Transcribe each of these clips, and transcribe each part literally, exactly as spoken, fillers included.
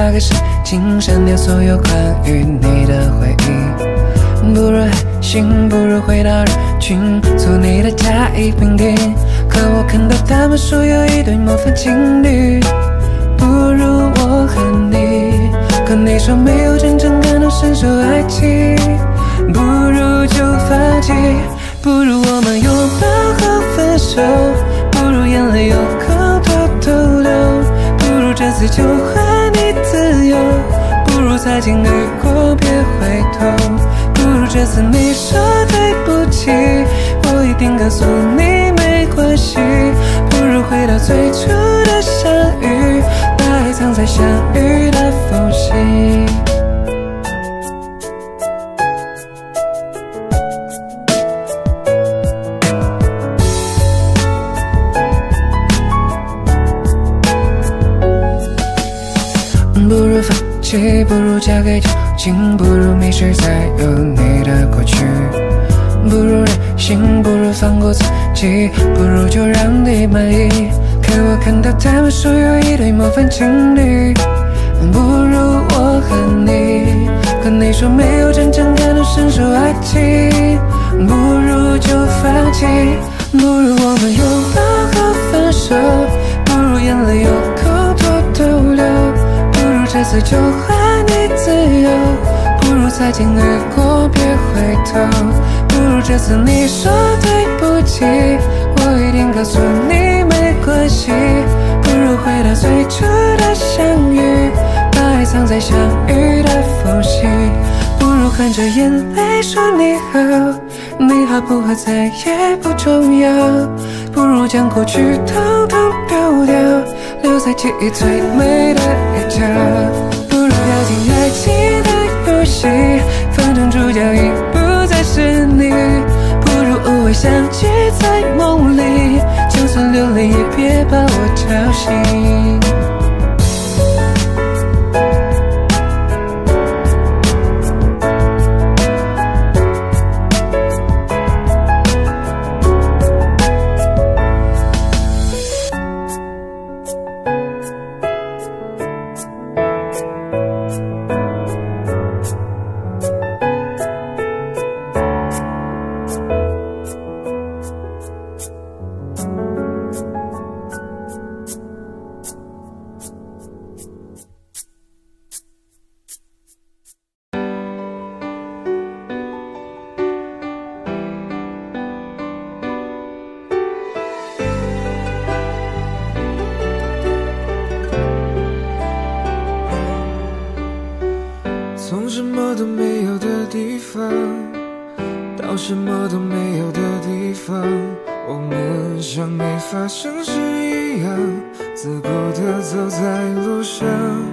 打个神经，删掉所有关于你的回忆。不如海星，不如回到人群，做你的甲乙丙丁。可我看到他们说有一对模范情侣，不如我和你。可你说没有真正感同身受爱情，不如就放弃。不如我们拥抱后分手，不如眼泪有口偷偷流，不如这次就还你自由，不如擦肩而过别回头，不如这次你说对不起，我一定告诉你没关系。不如回到最初的相遇，把爱藏在相遇的缝隙。不如放弃，不如交给酒精，不如迷失在有你的过去。不如任性，不如放过自己，不如就让你满意。可我看到他们说有一对模范情侣，不如我和你。可你说没有真正感同身受爱情，不如就放弃。不如我们拥抱后分手，不如眼泪有口偷偷流，这次就还你自由，不如擦肩而过别回头，不如这次你说对不起，我一定告诉你没关系。不如回到最初的相遇，把爱藏在相遇的缝隙。不如含着眼泪说你好，你好不好再也不重要，不如将过去统统丢掉，留在记忆最美的一角。不如掉进爱情的游戏，反正主角已不再是你。不如偶尔相聚在梦里，就算流泪也别把我吵醒。 从什么都没有的地方到什么都没有的地方，我们像没发生事一样，自顾地走在路上。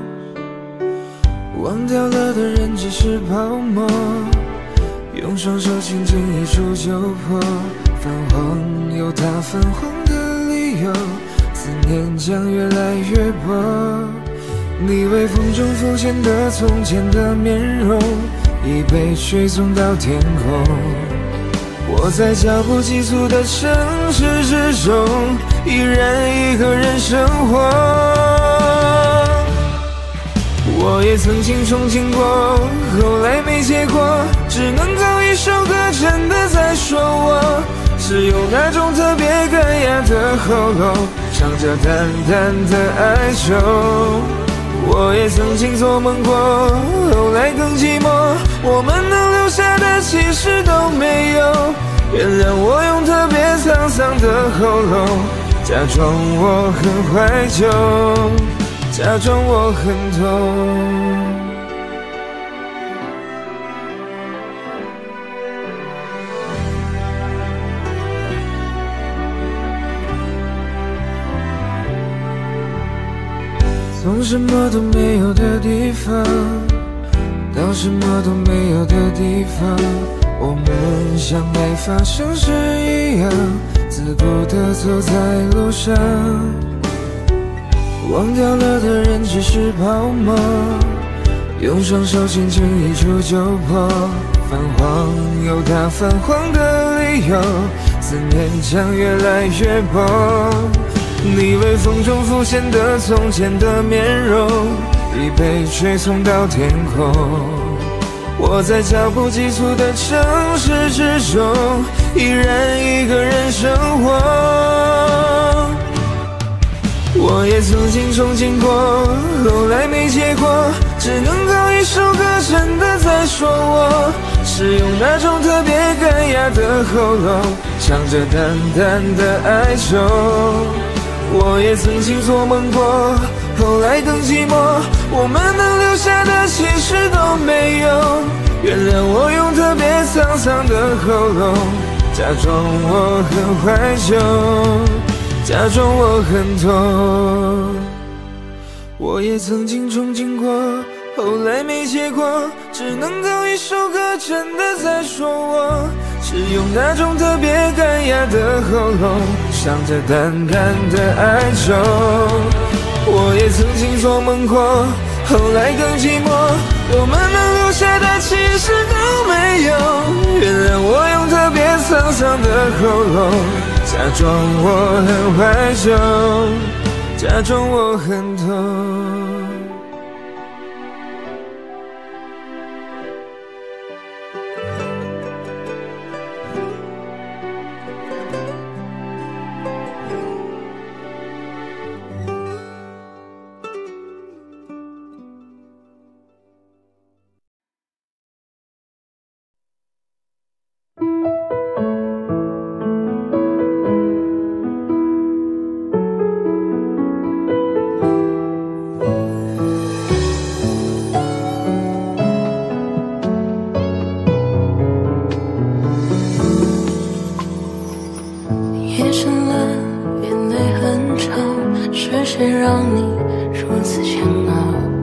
忘掉了的人只是泡沫，用双手轻轻一触就破。泛黄有它泛黄的理由，思念将越来越薄。你微风中浮现的从前的面容，已被吹送到天空。我在脚步急促的城市之中，依然一个人生活。我也曾经憧憬过，后来没结果，只能靠一首歌真的在说我，是用那种特别干哑的喉咙，唱着淡淡的哀愁。我也曾经做梦过，后来更寂寞，我们能留下的其实都没有。原谅我用特别沧桑的喉咙，假装我很怀旧，假装我很痛。从什么都没有的地方到什么都没有的地方，我们像没发生事一样，自顾地走在路上。忘掉了的人只是泡沫，用双手轻轻一触就破。泛黄有它泛黄的理由，思念将越来越薄。你微风中浮现的从前的面容， 已被吹送到天空。我在脚步急促的城市之中，依然一个人生活。我也曾经憧憬过，后来没结果，只能靠一首歌真的在说我，是用那种特别干哑的喉咙，唱着淡淡的哀愁。我也曾经做梦过，后来更寂寞，我们能留下的其实都没有。原谅我用特别沧桑的喉咙，假装我很怀旧，假装我很痛。我也曾经憧憬过，后来没结果，只能靠一首歌真的在说我，是用那种特别干哑的喉咙，唱着淡淡的哀愁。我也曾经做梦过，后来更寂寞，我们能留下的其实都没有。原谅我用特别沧桑的喉咙，假装我很怀旧，假装我很痛。 谁让你如此煎熬？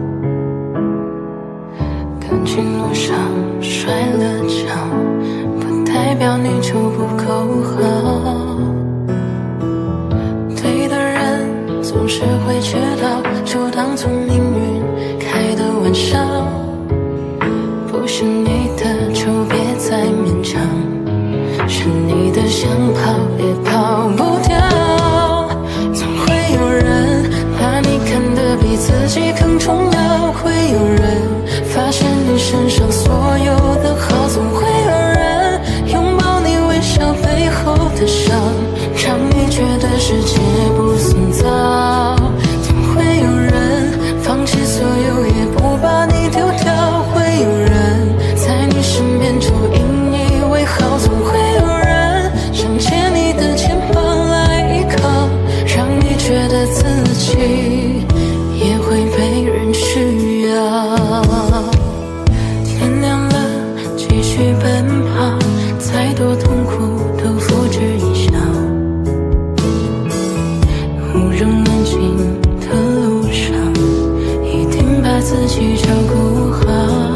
感情路上摔了跤，不代表你就不够好。对的人总是会知道，就当作命运开的玩笑。不是你的就别再勉强，是你的想跑也跑不掉。看得比自己更重要，会有人发现你身上所有的好，总会有人拥抱你微笑背后的伤，让你觉得世界不算糟。总会有人放弃所有也不把你丢掉，会有人在你身边就引以为豪，总会有人想借你的肩膀来依靠，让你觉得自己也会被人需要。天亮了，继续奔跑，再多痛苦都付之一笑。无人问津的路上，一定把自己照顾好。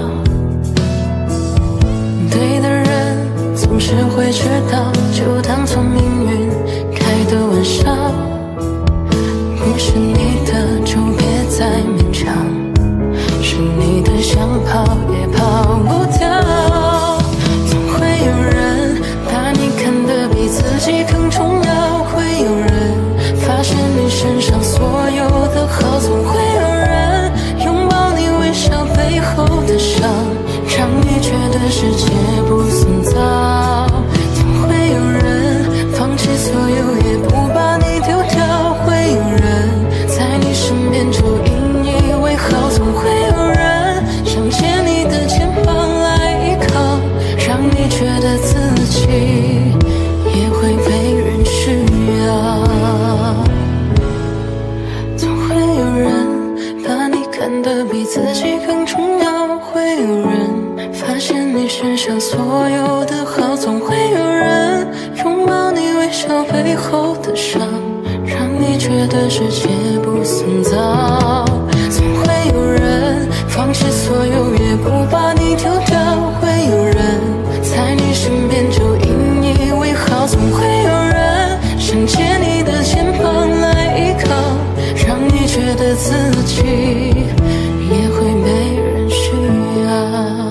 对的人总是会知道，就当作命运开的玩笑。不是你的就别再勉强，是你的想跑也跑不掉。总会有人把你看得比自己更重要，会有人发现你身上所有的好，总会有人拥抱你微笑背后的伤，让你觉得世界不算糟。总会有人放弃所有也不把你丢掉，会有人在你身边就引以为豪，总会有人想借你的肩膀来依靠，让你觉得自己也会被人需要。总会有人把你看得比自己更重要，会有人发现你身上所有的好，总会有人拥抱你微笑背后的伤，让你觉得世界不算糟。总会有人放弃所有也不把你丢掉，会有人在你身边就引以为豪，总会有人想借你的肩膀来依靠，让你觉得自己也会被人需要。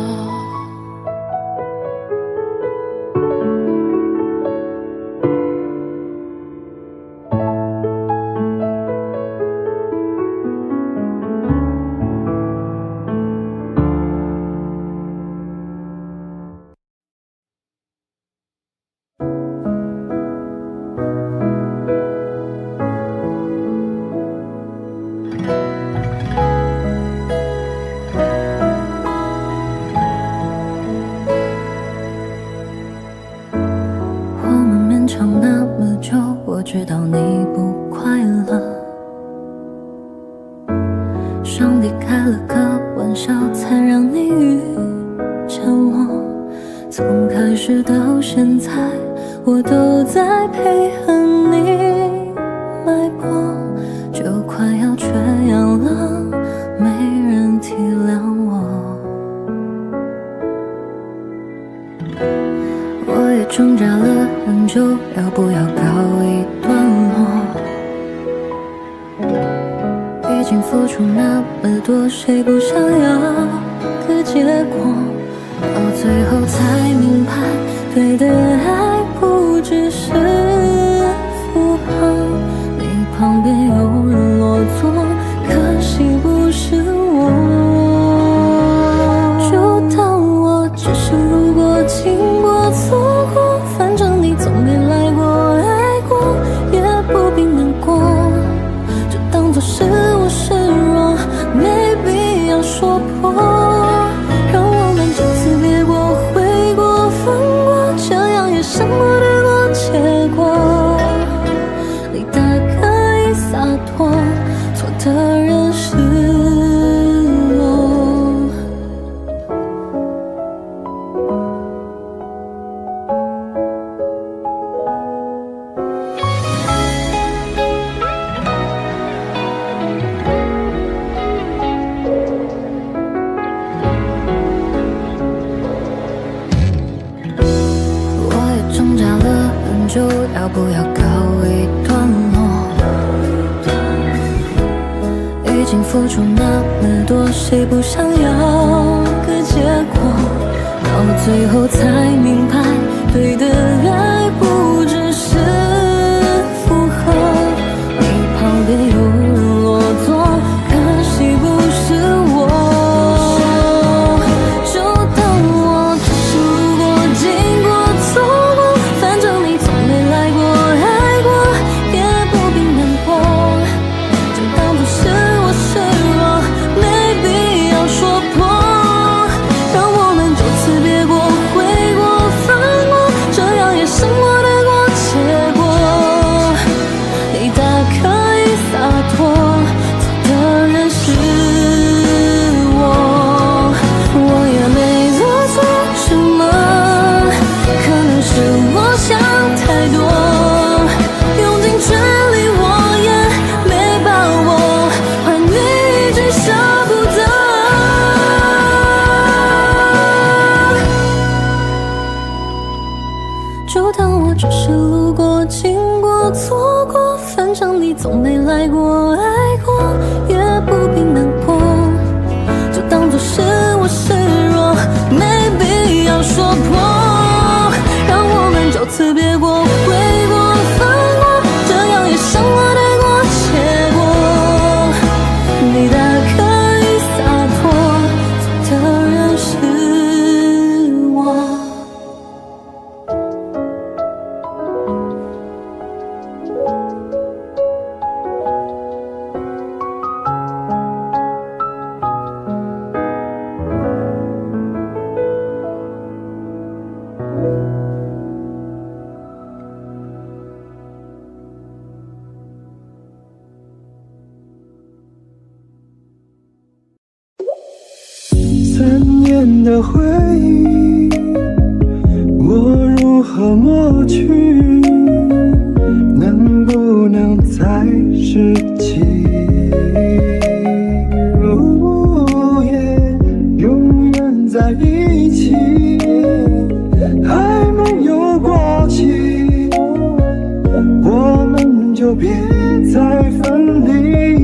上帝开了个玩笑，才让你遇见我。从开始到现在，我都在配合你脉搏，就快要缺氧了，没人体谅我。我也挣扎了很久，要不要告一段落？已经付出那么多，谁不想要个结果？到最后才明白，对的爱不只是符合。你旁边有人落座，可惜不是我。就当我只是路过、经过、错过，反正你总没来过、爱过，也不必难过。就当作是我示弱，没必要说破。让我们就此别过、悔过、放过，这样也胜过对过结果。你大可以洒脱，错的人是我。就要不要告一段落？已经付出那么多，谁不想要个结果？到最后才明白，对的爱不只是符合。你旁边有人落座，可惜不是我。就当我只是路过、经过、错过，反正你总没来过、爱过，也不必难过。就当作是我示弱，没必要说破。让我们就此别过、悔过、放过，这样也胜过对过结果。你大可以洒脱，错的人是我。我也没做错什么，可能是我想太多，用尽全力我也没把握，还你一句舍不得。就当我只是路过、经过、错过，反正你总没来过、爱过，也不必难过。就当作是我示弱，没必要说破。让我们就此别过、悔过、放过，这样也胜过对过结果。你大可以洒脱，错的人是我。 三年的回忆，我如何抹去？能不能再拾起？如夜永远在一起，还没有过期，我们就别再分离。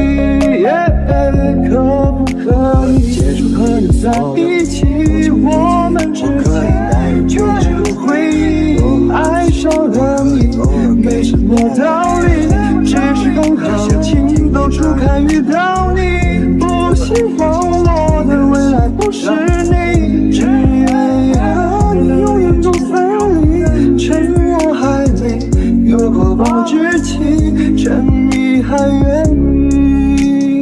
可不可以接受和你在一起？我们之间全是回忆，爱上了你没什么道理，只是刚好情窦初开遇到你。不希望我的未来不是你，只愿和你永远不分离。趁我还没有过保质期，趁你还愿意。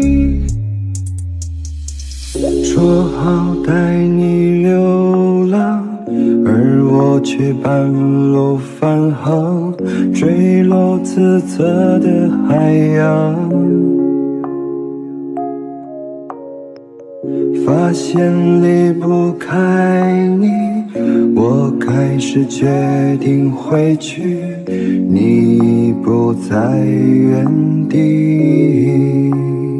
说好带你流浪，而我却半路返航，坠落自责的海洋。 发现离不开你，我开始决定回去，你不在原地。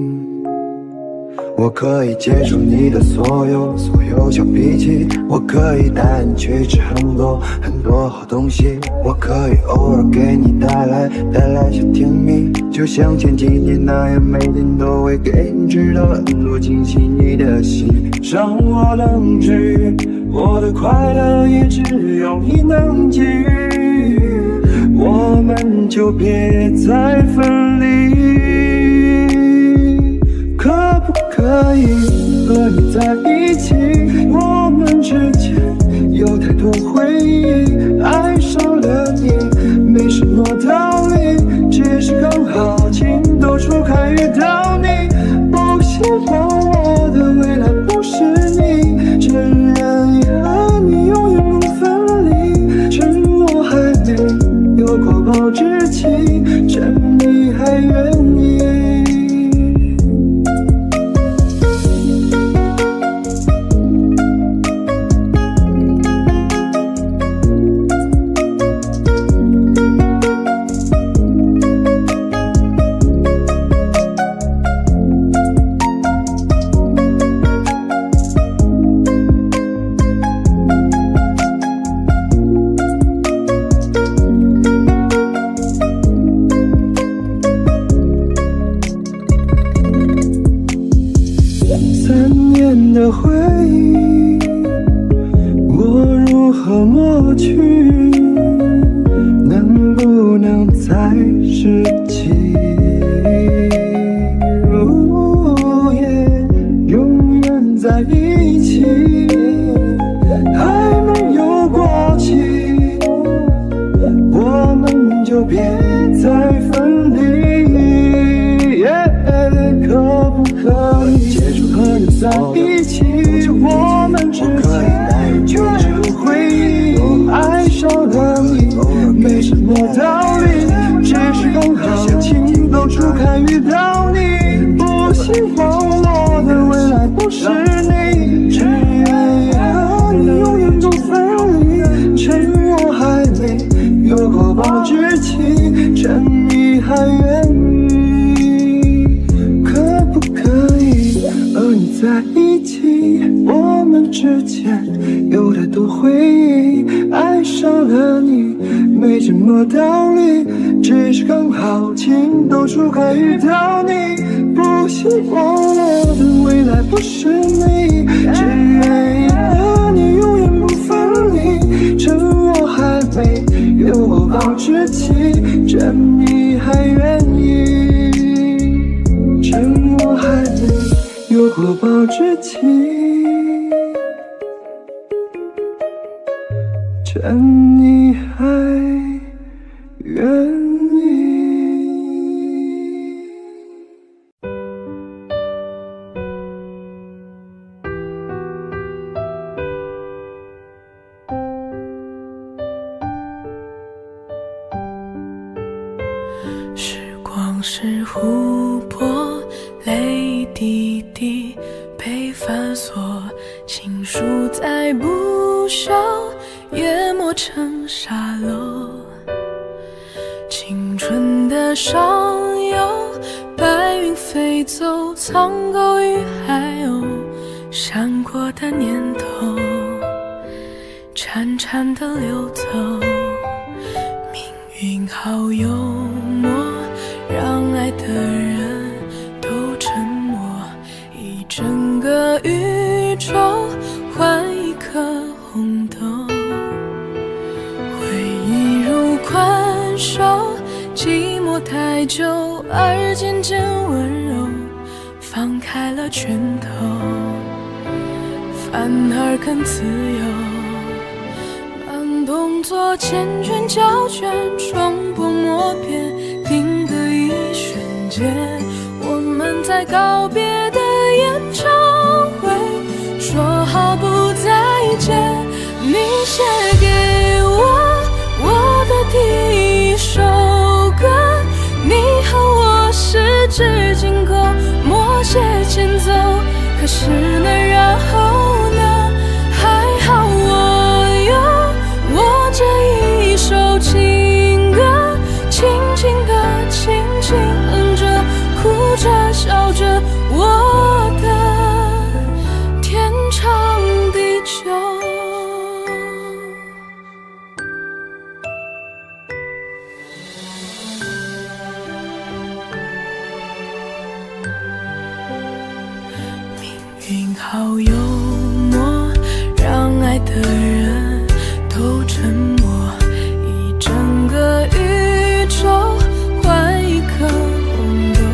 我可以接受你的所有所有小脾气，我可以带你去吃很多很多好东西，我可以偶尔给你带来带来小甜蜜，就像前几年那样，每天都会给你知道很多惊喜，你的心让我能治愈，我的快乐也只有你能给予，我们就别再分离。可不可以和你在一起？我们之间有太多回忆，爱上了你没什么道理，只是刚好情窦初开遇到你。不希望我的未来不是你，只愿意和你永远不分离。趁我还没有过保质期，趁你还愿意。三年的回忆，我如何抹去？能不能再拾起？哦耶，永远在一起，还没有过期，我们就别再分离。耶，可不可以接受和你在一起？我们之间有着回忆，爱上了你没什么道理，只是刚好情窦初开遇到你。不希望我的未来不是你，只愿意和你永远不分离。趁我还没有过保质期，趁你还愿意。可不可以和你在一起？我们之间有太多回忆，爱上了你没什么道理，只是刚好情窦初开遇到你。不希望我的未来不是你，只愿意和你永远不分离。趁我还没有过保质期，趁你还愿意，趁我还没有过保质期，趁你还愿意。 时光是湖泊，泪滴滴被反锁，情书再不朽，也磨成沙漏。青春的上游，白云飞走，苍狗与海鸥，闪过的念头，潺潺的流走。命运好幽默，让爱的人都沉默，一整个宇宙换一颗红豆。回忆如困兽，寂寞太久而渐渐温柔，放开了拳头，反而更自由。慢动作缱绻胶卷，重播默片，定格一瞬间，我们在告别的演唱会说好不再见。你写给我我的第一首歌，你和我十指紧扣，默写前奏， 可是呢，然后呢？还好我有我这一首情歌，轻轻地，轻轻哼着，哭着，笑着，我的天长地久。命运好幽默，让爱的人都沉默，一整个宇宙换一颗红豆，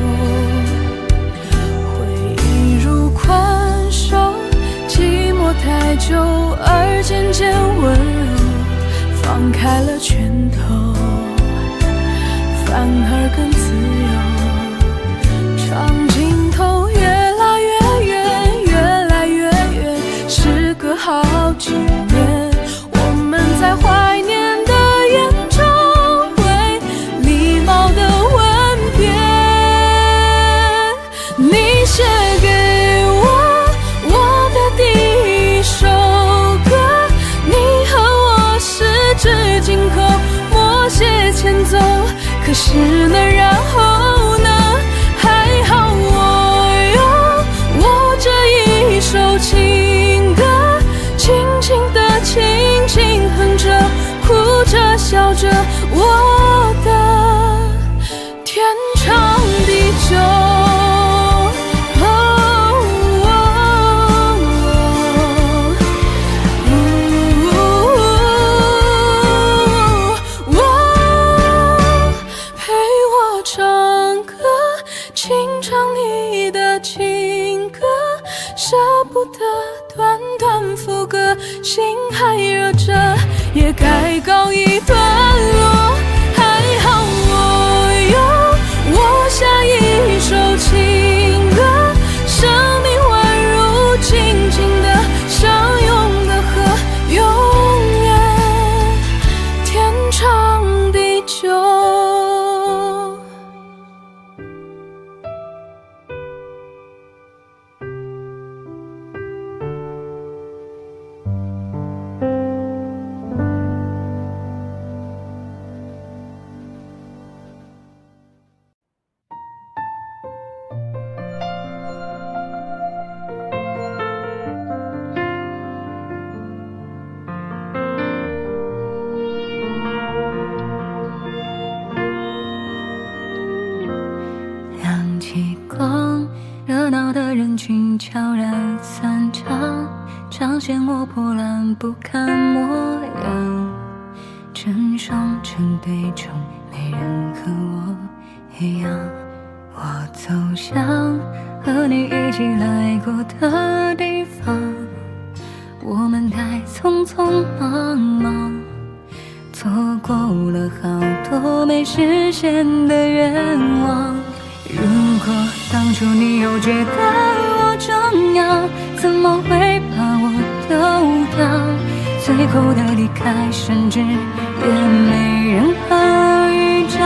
回忆如宽手，寂寞太久而渐渐温柔，放开了拳头，反而更自由，长镜头越拉越远，越来越远，时隔好几年，我们在怀念的演唱会，礼貌的吻别。你写给我我的第一首歌，你和我十指紧扣，默写前奏。可是呢，然后呢？还好我有我这一首情歌，轻轻地，轻轻哼着，哭着，笑着，我的天长地久。不得短短副歌，心还热着，也该告一段落。还好我有我下一首情歌，生命宛如静静的相拥的河，永远天长地久。悄然散场，彰显我破烂不堪模样。成双成对中，没人和我一样。我走向和你一起来过的地方，我们太匆匆忙忙，错过了好多没实现的愿望。如果当初你又觉得我重要，怎么会把我丢掉？最后的离开，甚至也没人好预兆，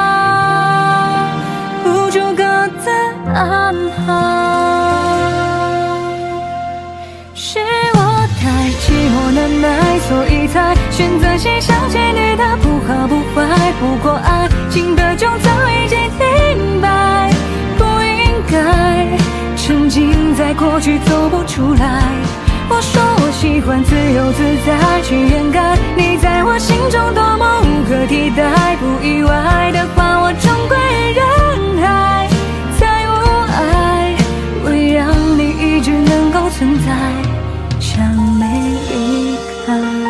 无处各自安好。是我太寂寞难耐，所以才选择先想起你的不好不坏。不过爱情的种早已经停摆，不应该沉浸在过去走不出来。我说我喜欢自由自在，去掩盖你在我心中多么无可替代。不意外的话，我终归人海，再无爱会让你一直能够存在，像没离开。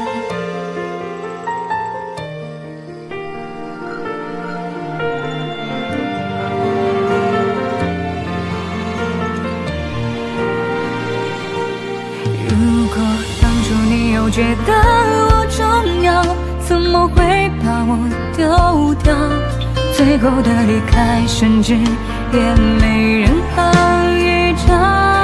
觉得我重要，怎么会把我丢掉？最后的离开，甚至也没人好预兆，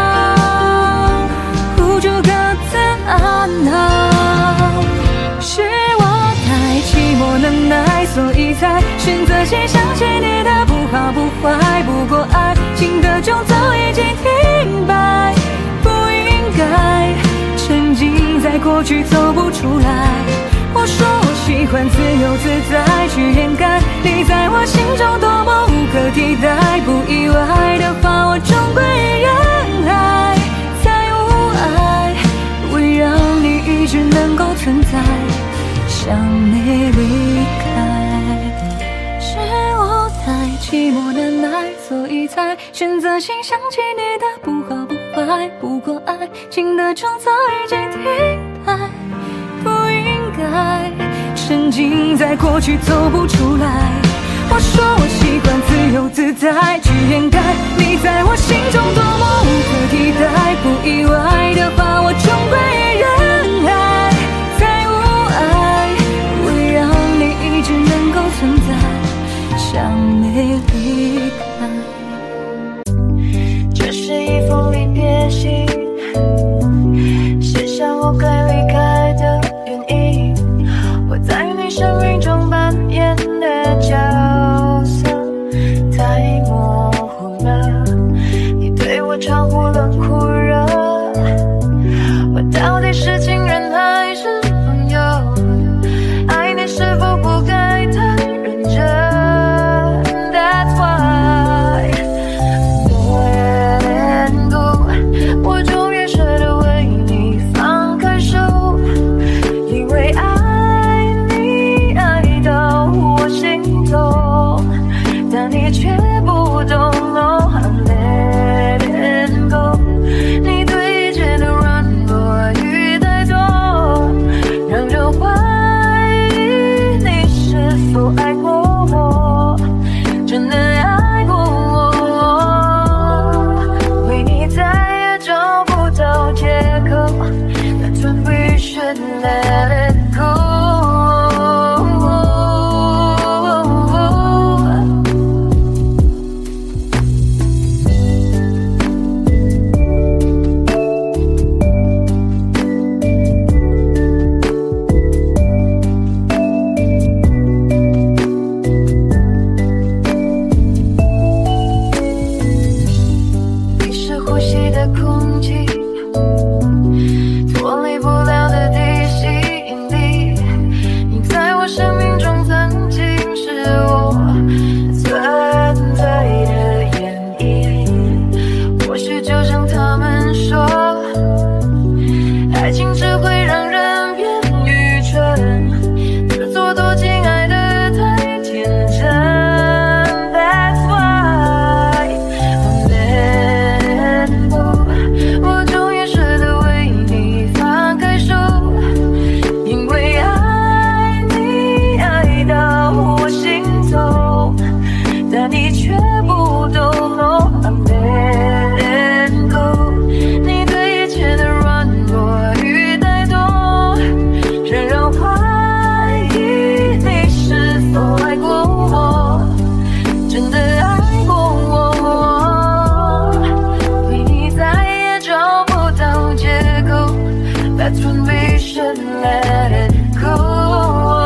无处各自安好。是我太寂寞难耐，所以才选择先想起你的不好不坏。不过爱情的种早已经停摆， 过去走不出来。我说我喜欢自由自在，去掩盖你在我心中多么无可替代。不意外的话，我终归原来再无爱，会让你一直能够存在，想你离开。是我太寂寞难耐，所以才选择性想起你的不好不坏。不过爱情的创造已经停摆，不应该沉浸在过去走不出来。我说我喜欢自由自在，去掩盖你在我心中多么无可替代。不意外的话，我终归原来再无爱，会让你一直能够存在，想没离开。这是一封离别信，写下我该离开的原因。我在你生命中扮演的角色太模糊了，你对我超乎冷酷热，我到底是情人还是朋友？爱你是否不该太认真？ That's why let go， 我终于舍得为你放开手，因为爱你爱到我心痛，但你却不懂。No I'm letting go， 你对一切的软弱与太多，让人怀疑你是否爱过我，真的爱过我，为你再也找不到借口。That's when we should let it go。你是呼吸的空气，脱离不了的地吸引力。你在我生命中曾经是我存在的原因。或许就像他们说，爱情只会让人变愚蠢，自作多情爱得太天真。That's why I'm letting go， 我终于舍得为你放开手，因为爱你爱到我心痛，但你却不懂。No I'm letting go， 你对一切的软弱与太多，让人怀疑你是否爱过我，真的爱过我，为你再也找不到借口。That's when we should let it go。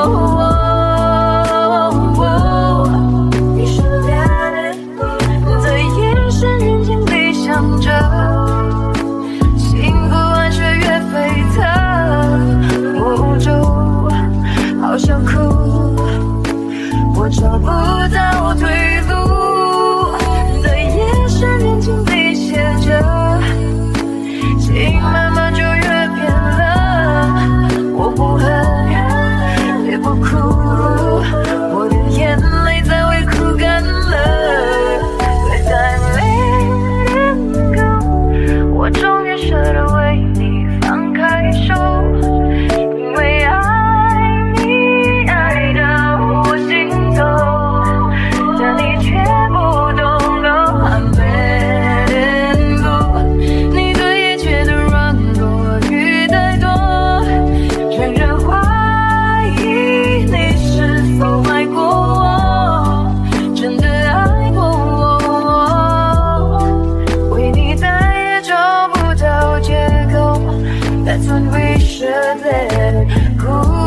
We should let it go， 在夜深人静里想着，幸福爱却越沸腾。无助，好想哭，我找不到退路。在夜深人静里写着，情慢慢就越变冷。我不恨，也不哭，我的眼泪早已哭干了。But I'm letting go， 我终于舍得为你放开手，因为爱你爱到我心痛，但你却不懂。No I'm letting go， 你对一切的软弱与太多，让人怀疑你是否爱过我，真的爱过我，为你再也找不到借口。That's when we should let it go。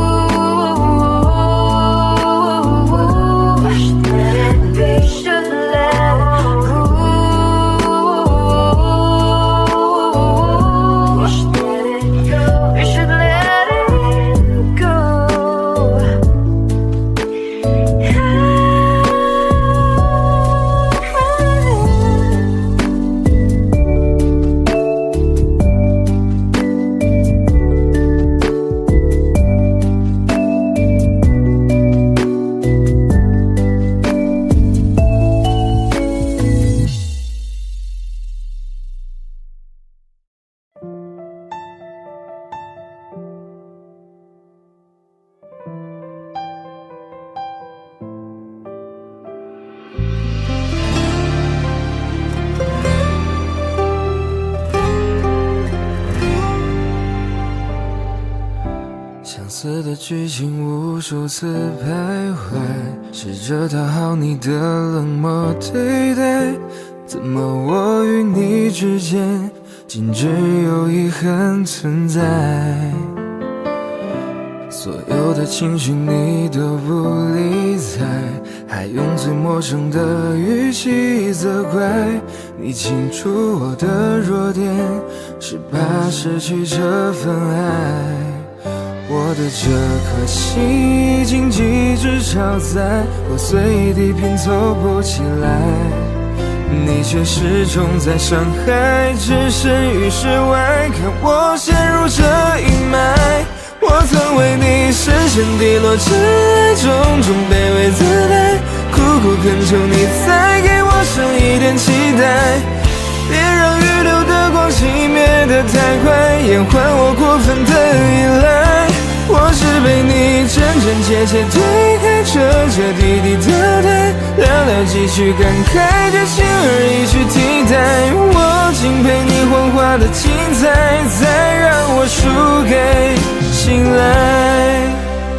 We should let it go。 We should let it go。 的剧情无数次徘徊，试着讨好你的冷漠对待，怎么我与你之间仅只有遗憾存在？所有的情绪你都不理睬，还用最陌生的语气责怪。你清楚我的弱点，是怕失去这份爱。我的这颗心已经极致超载，破碎地拼凑不起来，你却始终在伤害，置身于世外，看我陷入这阴霾。我曾为你深深地落，尘埃种种卑微姿态，苦苦恳求你再给我生一点期待，别让预留的光熄灭得太快，延缓我过分的依赖。我是被你真真切切推开，彻彻底底淘汰，寥寥几句感慨，就轻而易举替代。我敬佩你幻化的精彩，再让我输给醒来。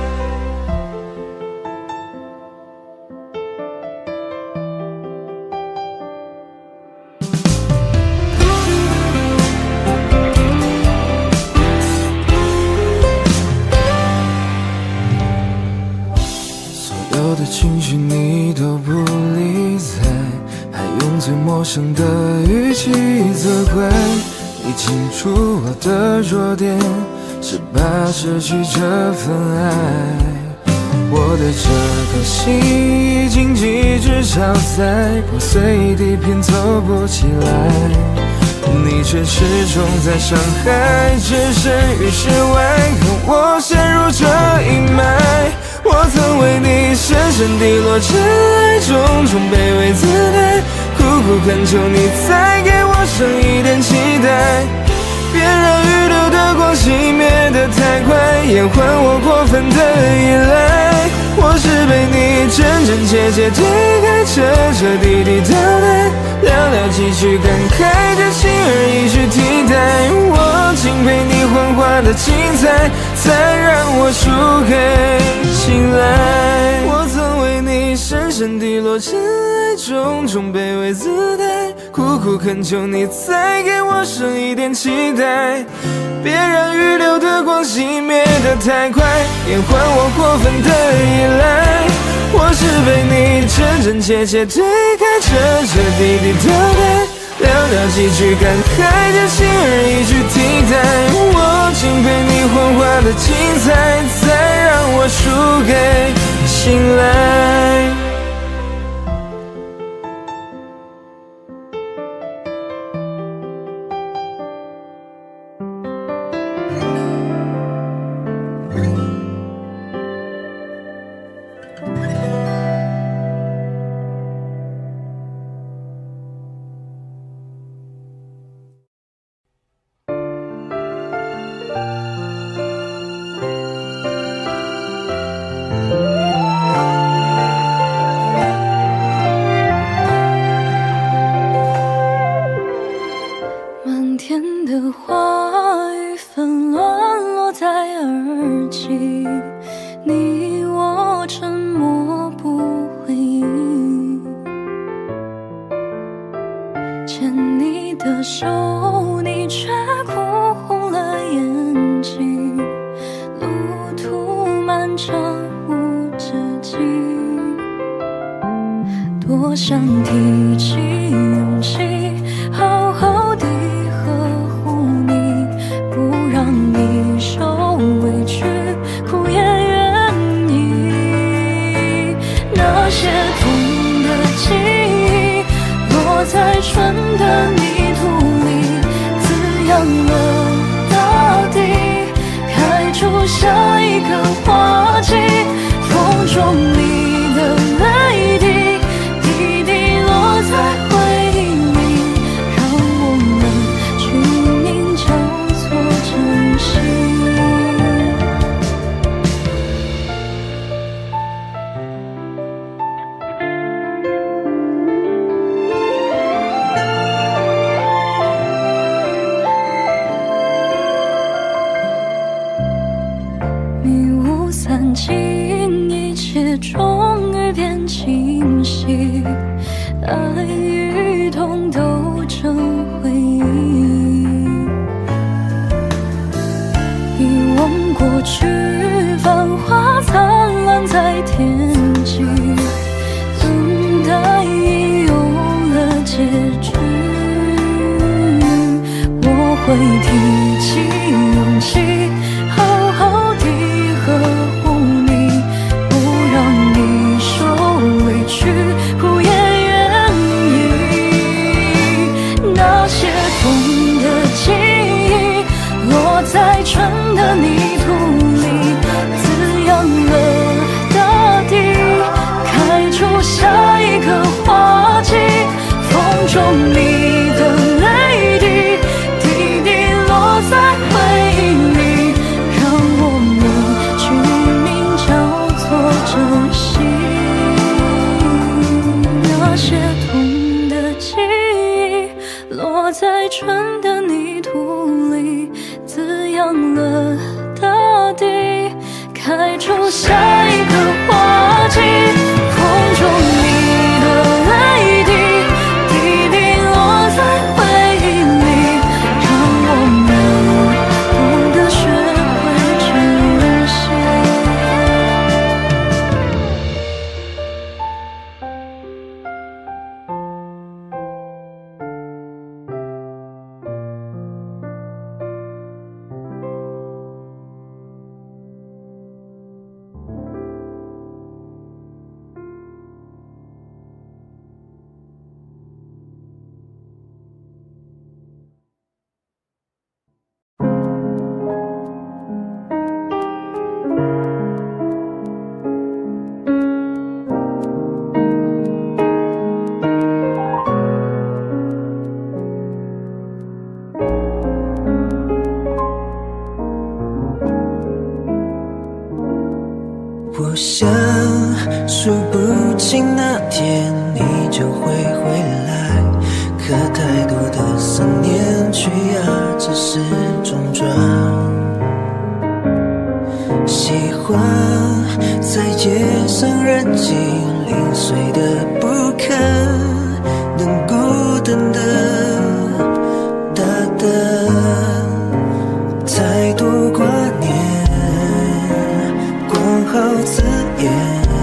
所有的情绪你都不理睬，还用最陌生的语气责怪。你清楚我的弱点，是怕失去这份爱。我的这颗心已经极致超载，破碎地拼凑不起来，你却始终在伤害，置身于世外，看我陷入这阴霾。我曾为你深深地落，尘埃种种卑微姿态，苦苦恳求你再给我生一点期待，别让预留的光熄灭得太快，延缓我过分的依赖。我是被你真真切切推开，彻彻底底淘汰，寥寥几句感慨，就轻而易举替代。我敬佩你幻化的精彩，才让我输给醒来。我曾为你深深地落，尘埃种种卑微姿态，苦苦恳求你再给我生一点期待，别让预留的光熄灭得太快，延缓我过分的依赖。我是被你真真切切推开，彻彻底底淘汰，寥寥几句感慨，就轻而易举替代。我敬佩你幻化的精彩，再让我输给醒来。 迷雾会提起勇气，好好地呵护你，不让你受委屈，我也愿意。那些痛的记忆落在春的泥土里，滋养了大地，开出下一个花季。风中你的泪滴，滴滴落在回忆里，让我们取名叫做珍惜。那些痛的记忆落在春的泥土里，滋养了大地，开出下一个花季。风中你的泪滴，滴滴落在回忆里，让我们懂得学会珍惜。 我想数不清那天你就会回来，可太多的思念去压制是种状。喜欢在夜深人静零碎的不可能孤单的大的太多挂念，光好字眼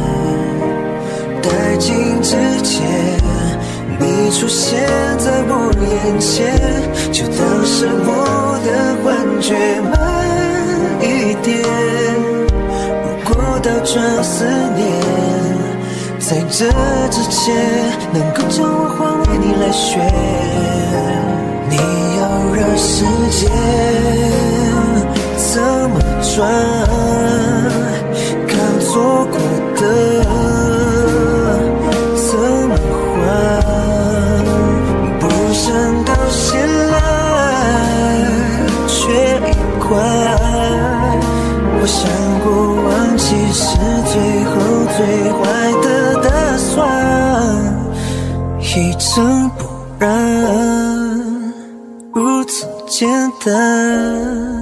带进之前，你出现在我眼前，就当是我的幻觉慢一点。如果倒转思念，在这之前能够将我还为你来选，你要让时间怎么转，刚错过的怎么还，不想到现来却一块，我想过忘记是最后最坏的打算，一尘不染，如此简单。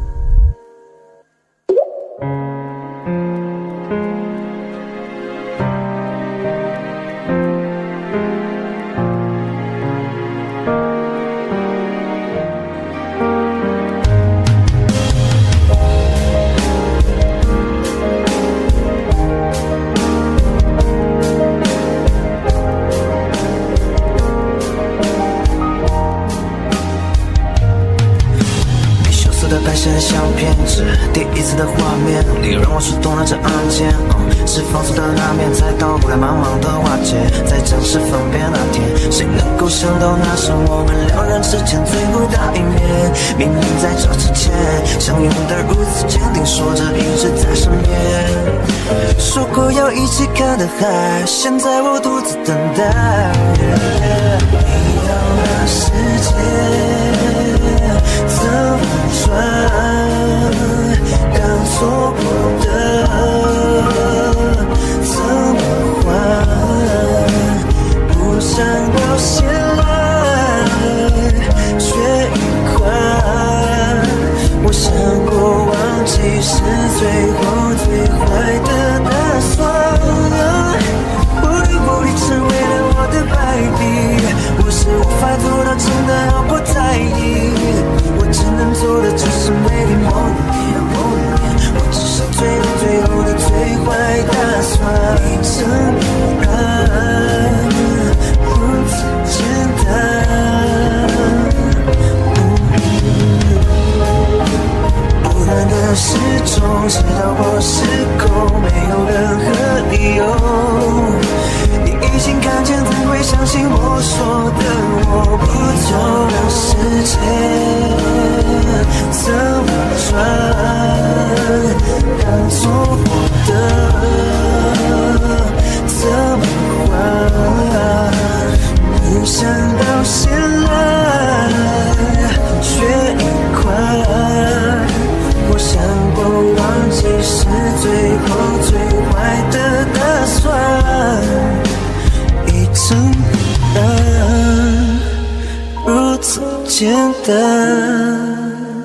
拍下的相片是第一次的画面，你让我触动了这按键，嗯，是放肆的那面，再倒过来慢慢的瓦解，在正式分别那天，谁能够想到那是我们两人之间最后的一面，明明在这之前相拥的如此坚定，说着一直在身边，说过要一起看的海，现在我独自等待，你要让时间怎么转，刚错过的怎么还，不想到现来却一块，我想过忘记是最后最坏的打算，不离不离成为了我的败笔，我是无就让时间怎么转，当作我的怎么还？不想到现在却一块，我想过忘记是最后最坏的打算，一场孤单如此简单。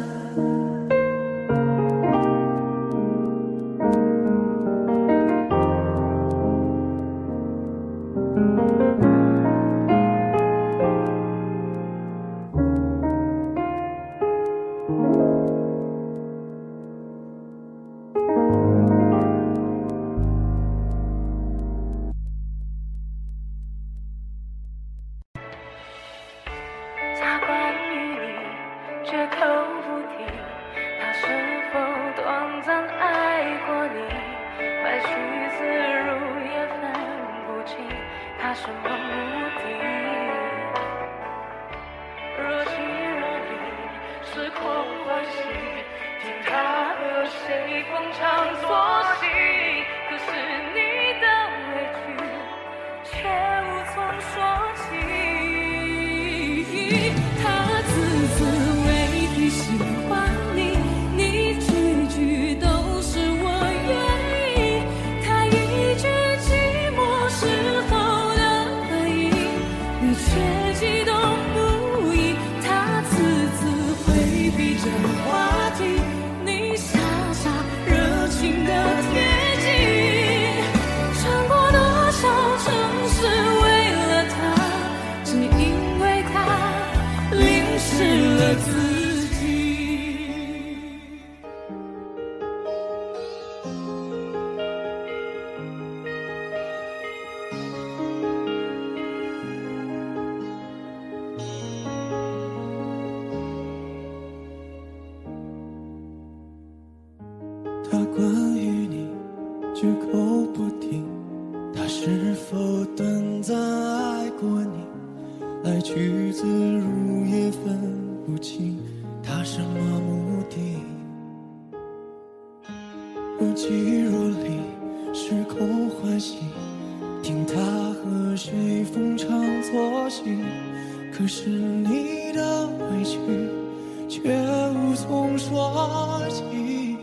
他关于你句口不停，他是否短暂爱过你？爱去自如也分不清他什么目的。若即若离，时空欢喜，听他和谁逢场作戏。可是你的委屈却无从说起。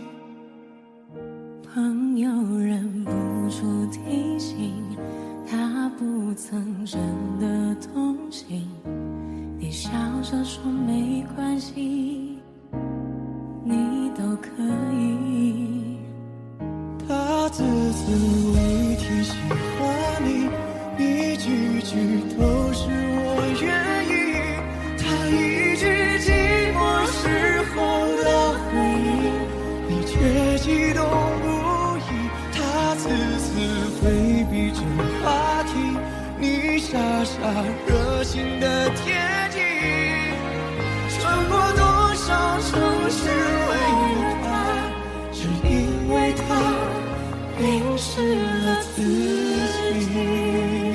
朋友忍不住提醒，他不曾真的同情。你笑着说没关系，你都可以。 他字字未提喜欢你，一句句都是我愿意。他一句寂寞时候的回忆，你却激动不已。他次次回避这话题，你傻傻热情的贴近。穿过多少城市为了他，只因为他淋湿了自己。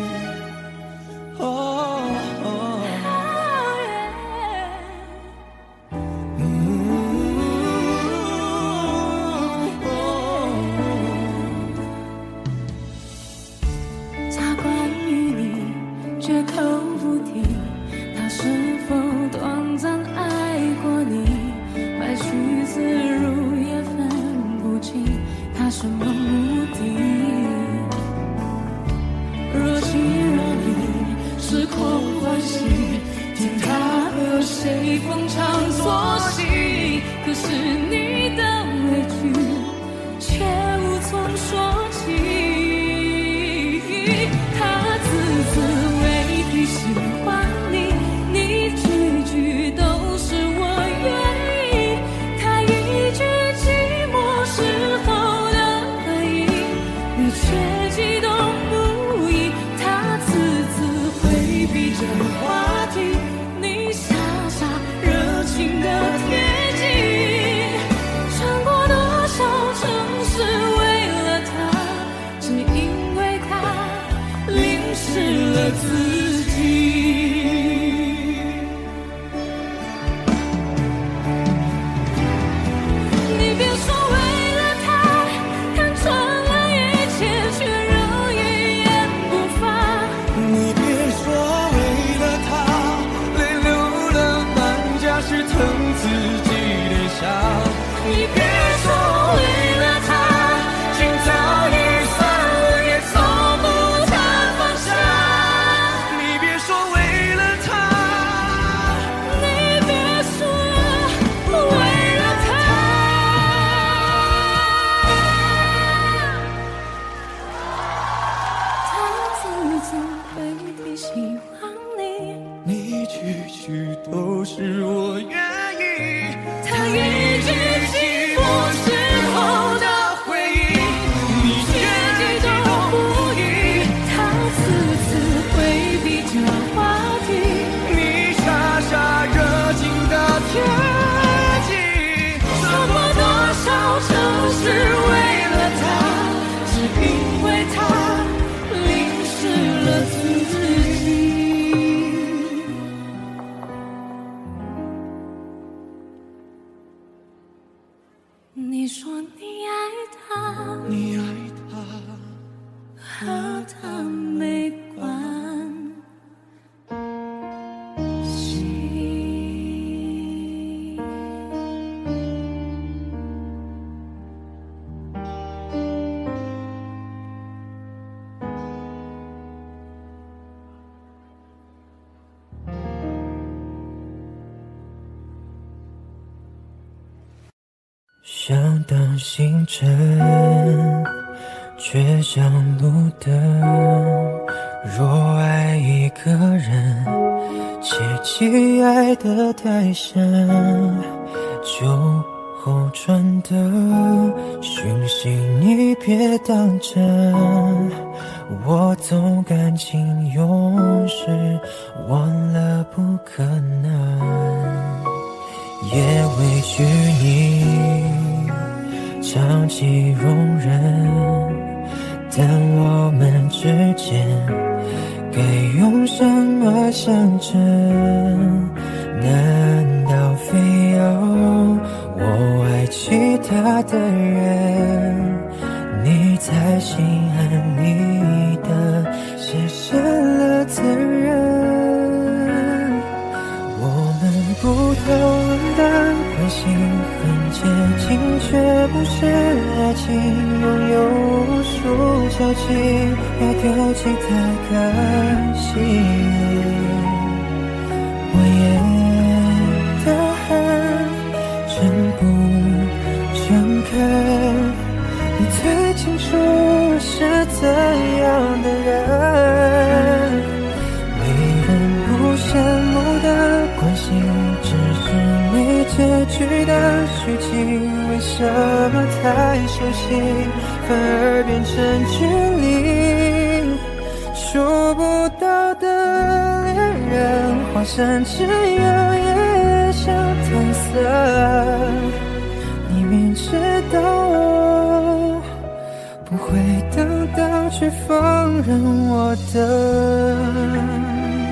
哦哦他关于你绝口不提，他是否短暂爱过你？来去自如也分不清他什么目的。若即若离，时空欢喜，听他和谁逢场作戏。可是你的委屈却无从说起。他字字未提喜欢你，你句句都是我愿意。他一句寂寞时候的回忆，你却激动不已。他次次回避这话题，你傻傻热情的贴近。 许都是我愿意。 他一直寂寞时候的回忆，你却激动不已。他次次回避这话题， 你傻傻热情的天际， 走过多少城市为了他，只因为他淋湿了自己。你说你爱他， 你爱他， 和他没关系。 想当星辰，却像路灯。若爱一个人，切忌爱得太深，酒后传的讯息你别当真。我懂感情用事，忘了不可能。也委屈你长期容忍，但我们之间该用什么相称？难道非要我爱其他的人，你才心安理得卸下了责任？不讨论的关系很接近，却不是爱情，拥有无数交集，要丢弃太可惜。我也的很真不诚恳，你最清楚我是怎样的人，没人不羡慕的关系，只是没结局的剧情，为什么太熟悉，反而变成距离？触不到的恋人，华山只有夜想搪塞。你明知道我不会等到，却放任我等。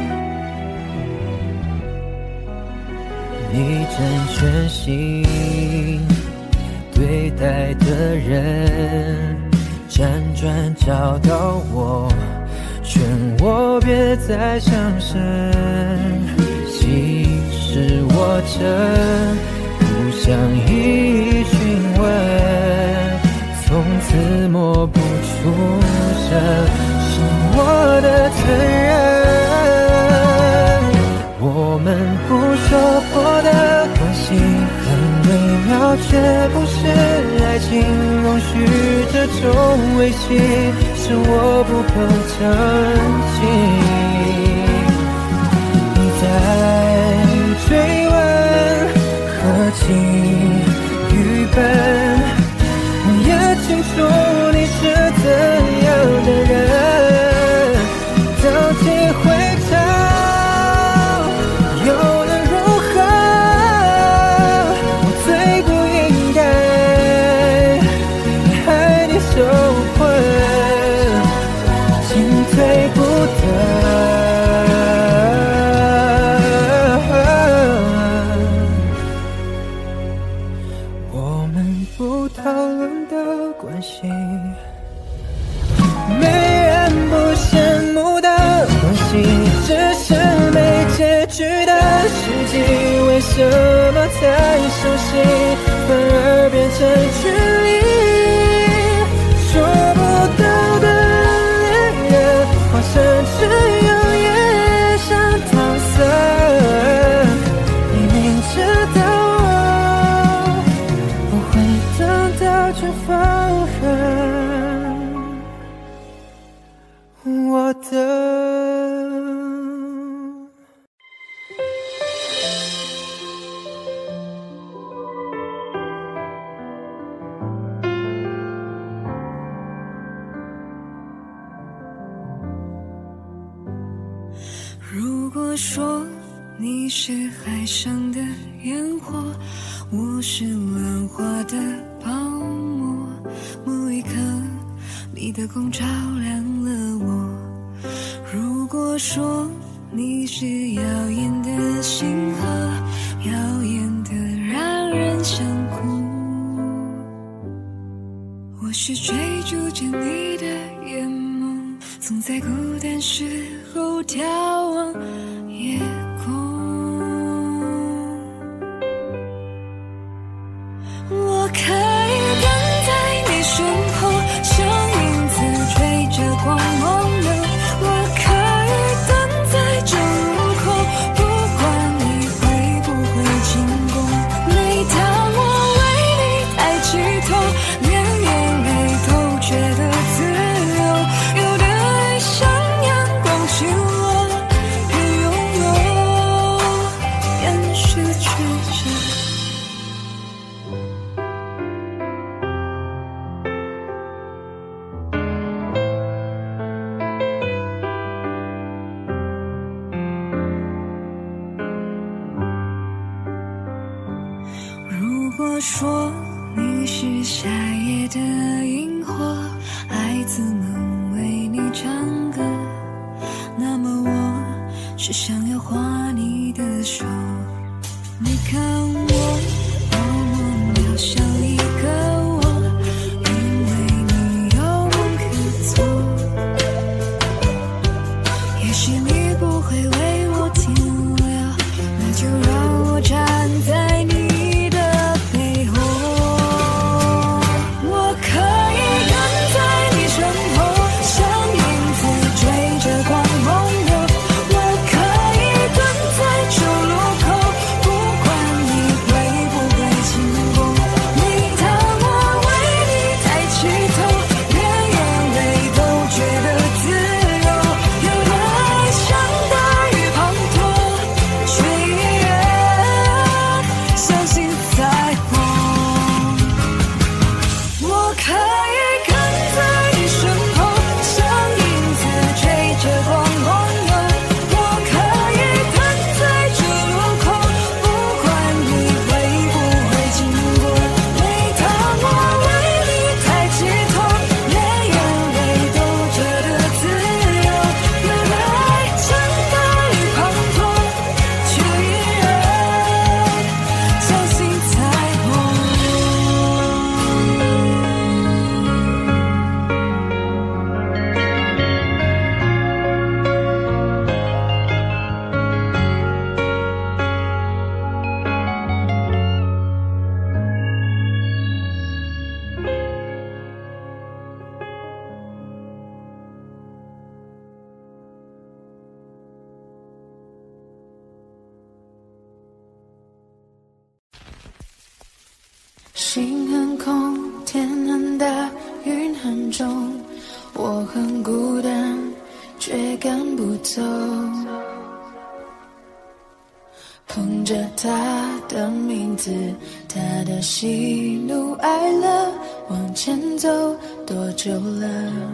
你真全心对待的人，辗转找到我，劝我别再伤神。其实我真不想一询问，从此默不出声，是我的责任。我们不说破的关系很微妙，却不是爱情，容许这种维系，是我不够珍惜。你在追问何其愚笨，我也清楚你是怎样的人，当机会长又能如何？我最不应该害你受困，进退不得。我们不讨论的关系，没人不羡慕的关系，只是没结局的世纪，为什么太熟悉，反而变成距离？说不到的恋人，华山只有夜想搪塞。你明知道我不会等到，却放任我的。 你是海上的烟火，我是浪花的泡沫。某一刻，你的光照亮了我。如果说你是耀眼的星河，耀眼的让人想哭。我是追逐着你的眼眸，总在孤单时候眺望夜空。我可以跟在你身后，像影子追着光梦游。我可以等在这路口，不管你会不会经过。每当我为你抬起头，连眼泪都觉得自由。有的爱像阳光倾落，边拥有边失去着。如果说你是夏夜的萤火，爱自能为你唱歌，那么我是想要画你的手。你看我多么渺小一个我，因为你有梦可做。也许你不会为我停留，那就让我站在你心很空，天很大，云很重，我很孤单，却赶不走。捧着他的名字，他的喜怒哀乐，往前走多久了？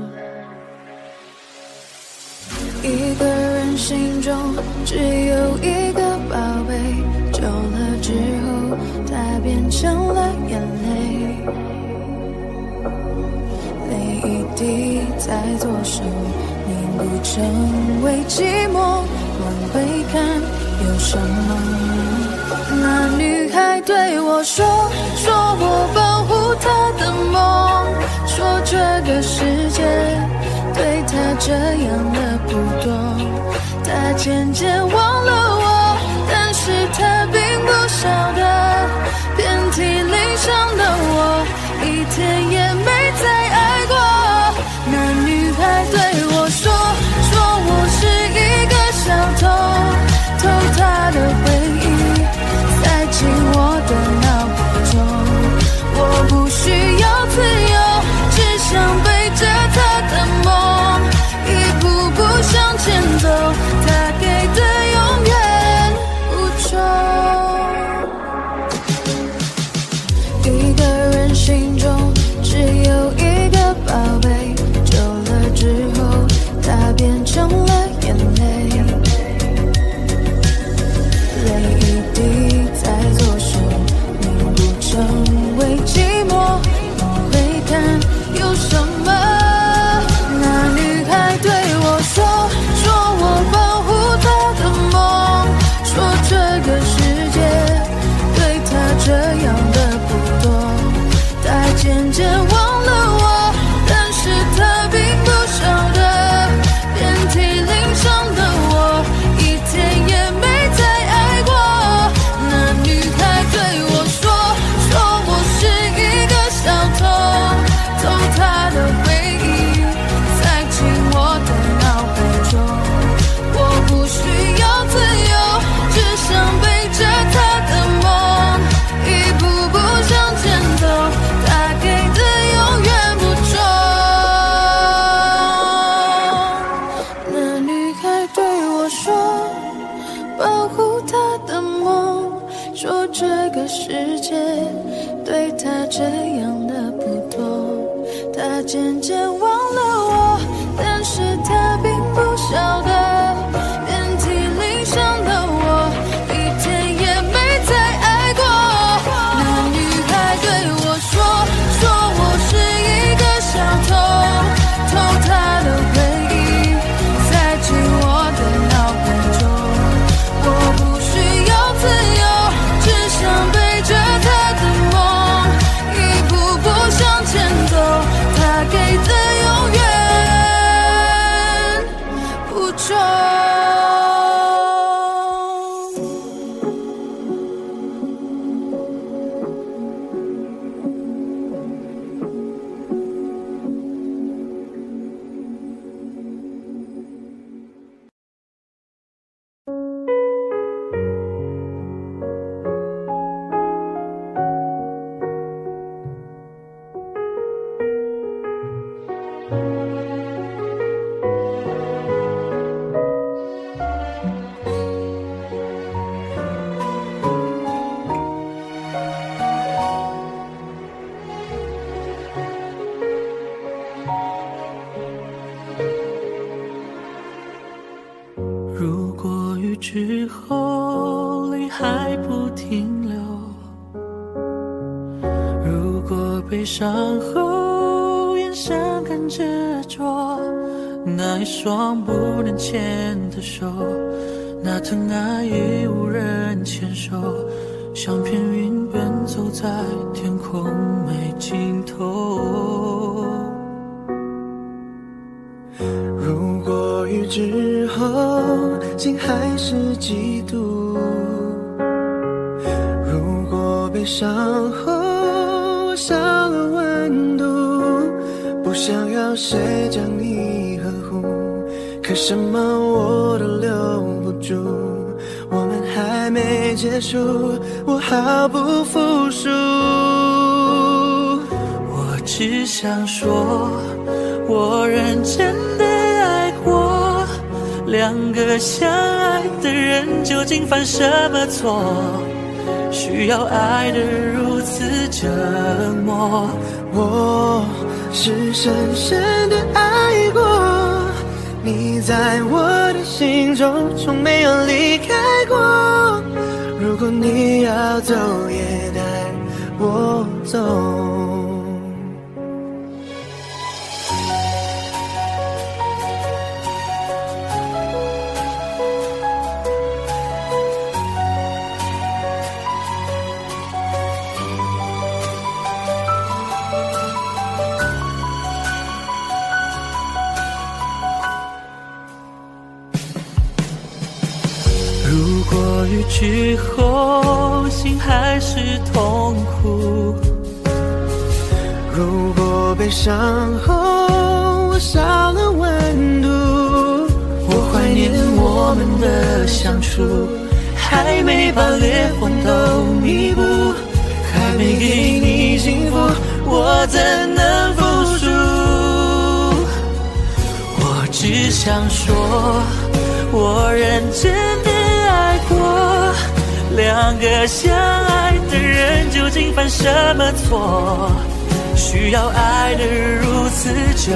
一个人心中只有一个宝贝，久了之后，它变成了眼泪。泪一滴在左手，凝固成为寂寞。往回看，有什么？那女孩对我说，说我保护她的梦，说这个世界对她这样的不多。她渐渐忘了我，但是她并不晓得，遍体鳞伤的我，一天也没再爱过。那女孩对我说，说我是一个小偷，偷她的回忆，塞进我的脑海中。我不需要自由，只想背着她的梦，一步步向前走。她给的永远底在作祟，你不成为寂寞，我会看有什么。那女孩对我说，说我保护她的梦，说这个世界对她这样的不多，她渐渐忘了我，但是她并不晓得，遍体鳞伤的我一天也没再爱过。那女孩对我说，说我是一个小偷，偷她的回忆塞进我的脑海中。我不需要自由，只想背着她的梦，一步步向前走，她给的永远不重。那女孩对我说，保护她的梦，说这个世界对她这样的不多，她渐渐忘了我，但是她并不晓得，遍体鳞伤的我一天也没再爱过。那女孩对我说，说我是一个小偷，偷她的回忆塞进我的脑海中。我不需要自由，只想背着她的梦，一步步向前走，她给的永远不重。 如果雨之后泪还不停留，如果悲伤后眼神更执着，那一双不能牵的手，那疼爱已无人牵手，像片云奔走在天空没尽头。 如果雨之后心还是嫉妒，如果悲伤后少了温度，不想要谁将你呵护，可什么我都留不住，我们还没结束，我毫不服输。 我只想说，我认真的爱过，两个相爱的人究竟犯什么错，需要爱得如此折磨。 我是深深的爱过，你在我的心中从没有离开过，如果你要走也带我走。 如果雨之后心还是痛苦， 如果悲伤后我少了温度， 我怀念我们的相处，还没把裂缝都弥补，还没给你幸福，我怎能服输？我只想说，我认真的爱过，两个相爱的人究竟犯什么错，需要爱得如此折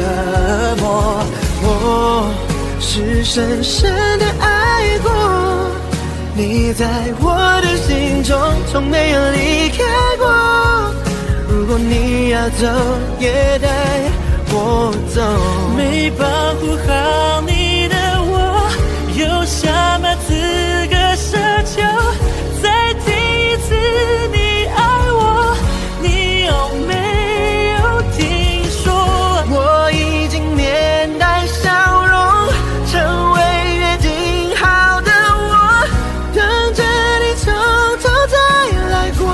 磨。 我是深深的爱过， 你在我的心中从没有离开过。如果你要走，也带我走。 没保护好你的我，有什么资格奢求再听一次你爱我？你有没有听说？ 我已经面带笑容，成为约定好的我，等着你从头再来过。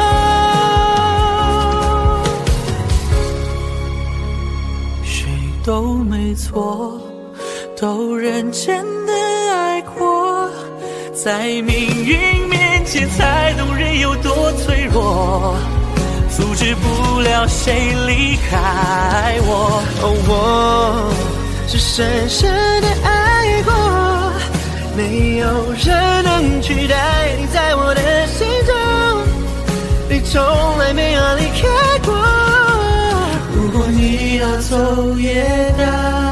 谁都没错，都认真的爱过，在命运面前才懂人有多脆弱，阻止不了谁离开我。 哦，我是深深的爱过，没有人能取代你在我的心中，你从来没有离开过。如果你要走，也带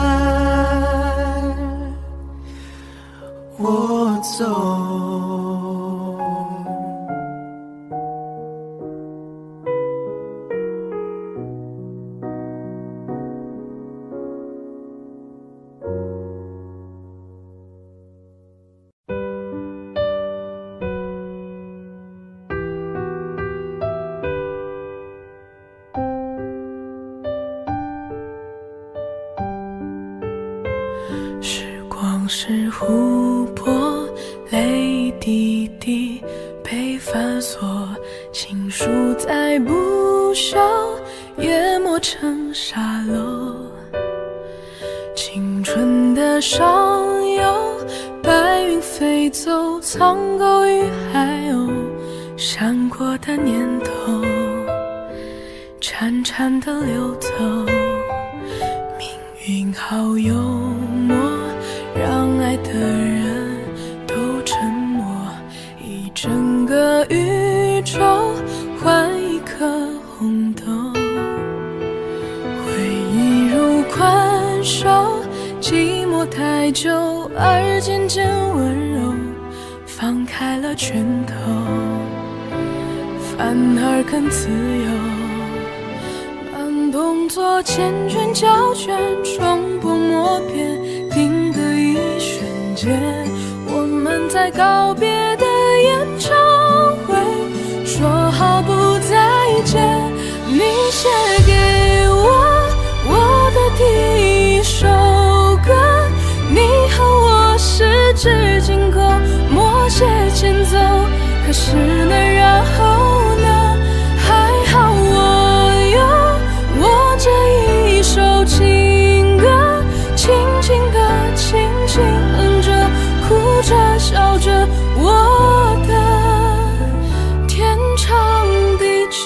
我走。 时光是湖泊，泪滴滴被反锁，情书再不朽，也磨成沙漏。青春的上游，白云飞走，苍狗与海鸥，闪过的念头，潺潺的流走。命运好幽默，让爱的人都沉默，一整个宇宙换一颗红豆。回忆如困兽，寂寞太久而渐渐温柔，放开了拳头，反而更自由。慢动作缱绻胶卷，重播默片，定格一瞬间，我们在告别的演唱会说好不再见。你写给我我的第一首歌，你和我十指紧扣，默写前奏。可是呢，然后呢？还好我有我这一首情歌，轻轻地轻轻哼着，哭着笑着，我的天长地久。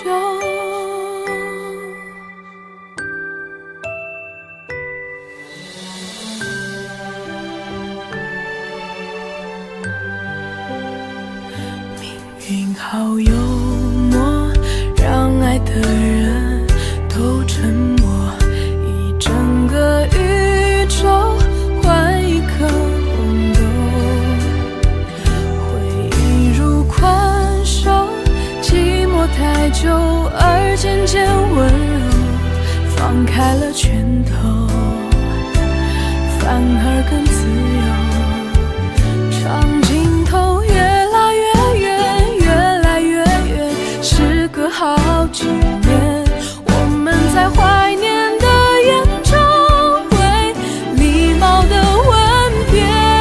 命运好幽默，让爱的人都沉默，一整个宇宙换一颗红豆。回忆如困兽，寂寞太久而渐渐温柔，放开了拳头，反而更自由。长镜头越拉越远，越来越远，时隔好几年，我们在怀念的演唱会，礼貌的吻别。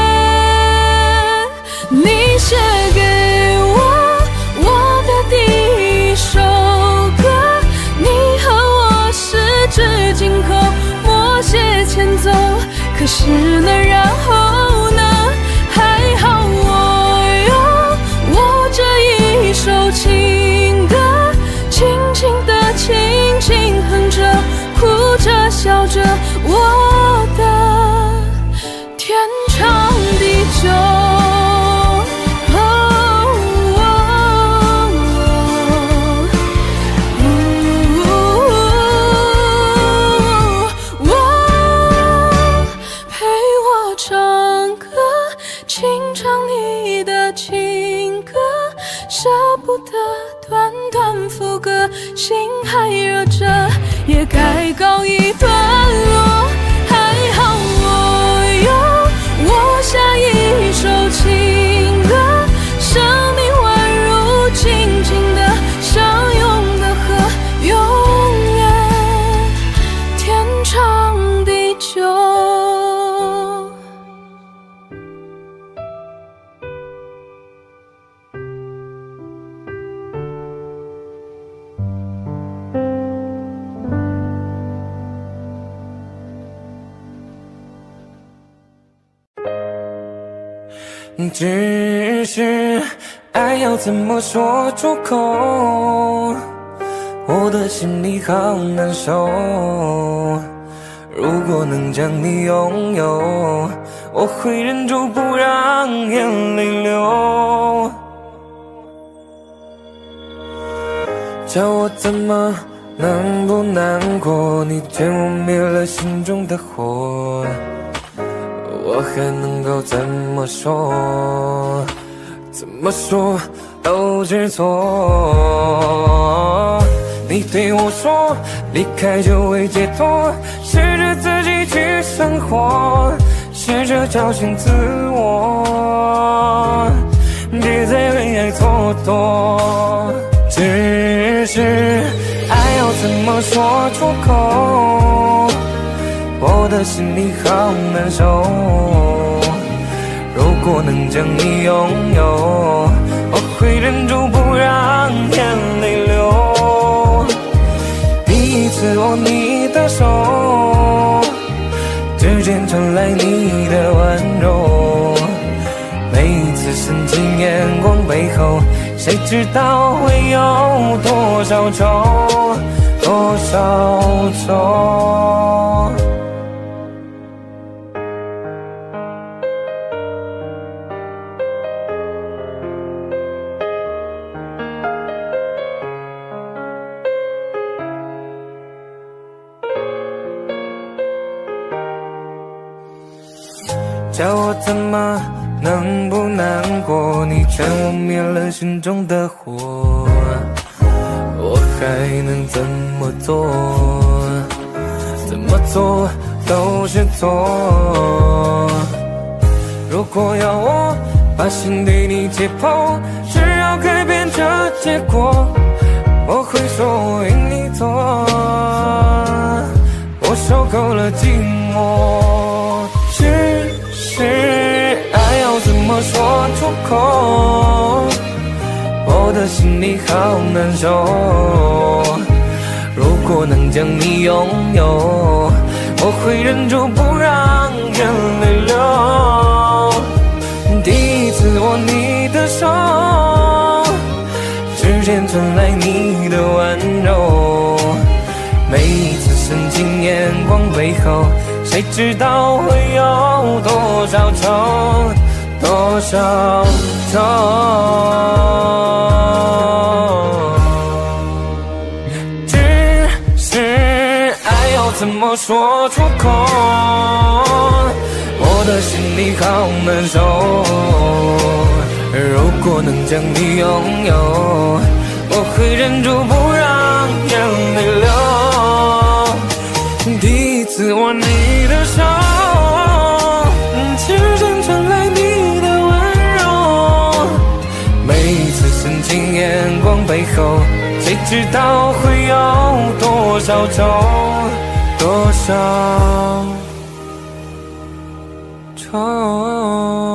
你写给我我的第一首歌，你和我十指紧扣，默写前奏。可是呢，然后呢？还好我有我这一首情歌，轻轻地轻轻哼着，哭着笑着，我的天长地久。哦哦哦哦，陪我唱歌，清唱你的情舍不得，段段副歌，心还热着，也该告一段落。还好我有握下一首情歌，生命宛如静静的相拥的河，永远天长地久。 只是爱要怎么说出口，我的心里好难受。如果能将你拥有，我会忍住不让眼泪流。叫我怎么能不难过，你劝我灭了心中的火，我还能够怎么说？怎么说都是错。你对我说，离开就会解脱，试着自己去生活，试着找寻自我，别再为爱蹉跎。只是爱要怎么说出口，我的心里好难受。如果能将你拥有，我会忍住不让眼泪流。第一次握你的手，指尖传来你的温柔，每一次深情眼光背后，谁知道会有多少愁，多少愁。叫我怎么能不难过，你劝我灭了心中的火，我还能怎么做？怎么做都是错。如果要我把心对你解剖，只要改变这结果，我会说我为你错，我受够了寂寞。只是爱要怎么说出口，我的心里好难受。如果能将你拥有，我会忍住不让眼泪流。第一次握你的手，指尖传来你的温柔，每一次深情眼光背后，谁知道会有多少愁，多少愁。只是爱要怎么说出口，我的心里好难受。如果能将你拥有，我会忍住不让眼泪流。第一次握你的手，指尖传来你的温柔，每一次深情眼光背后，谁知道会有多少愁，多少愁。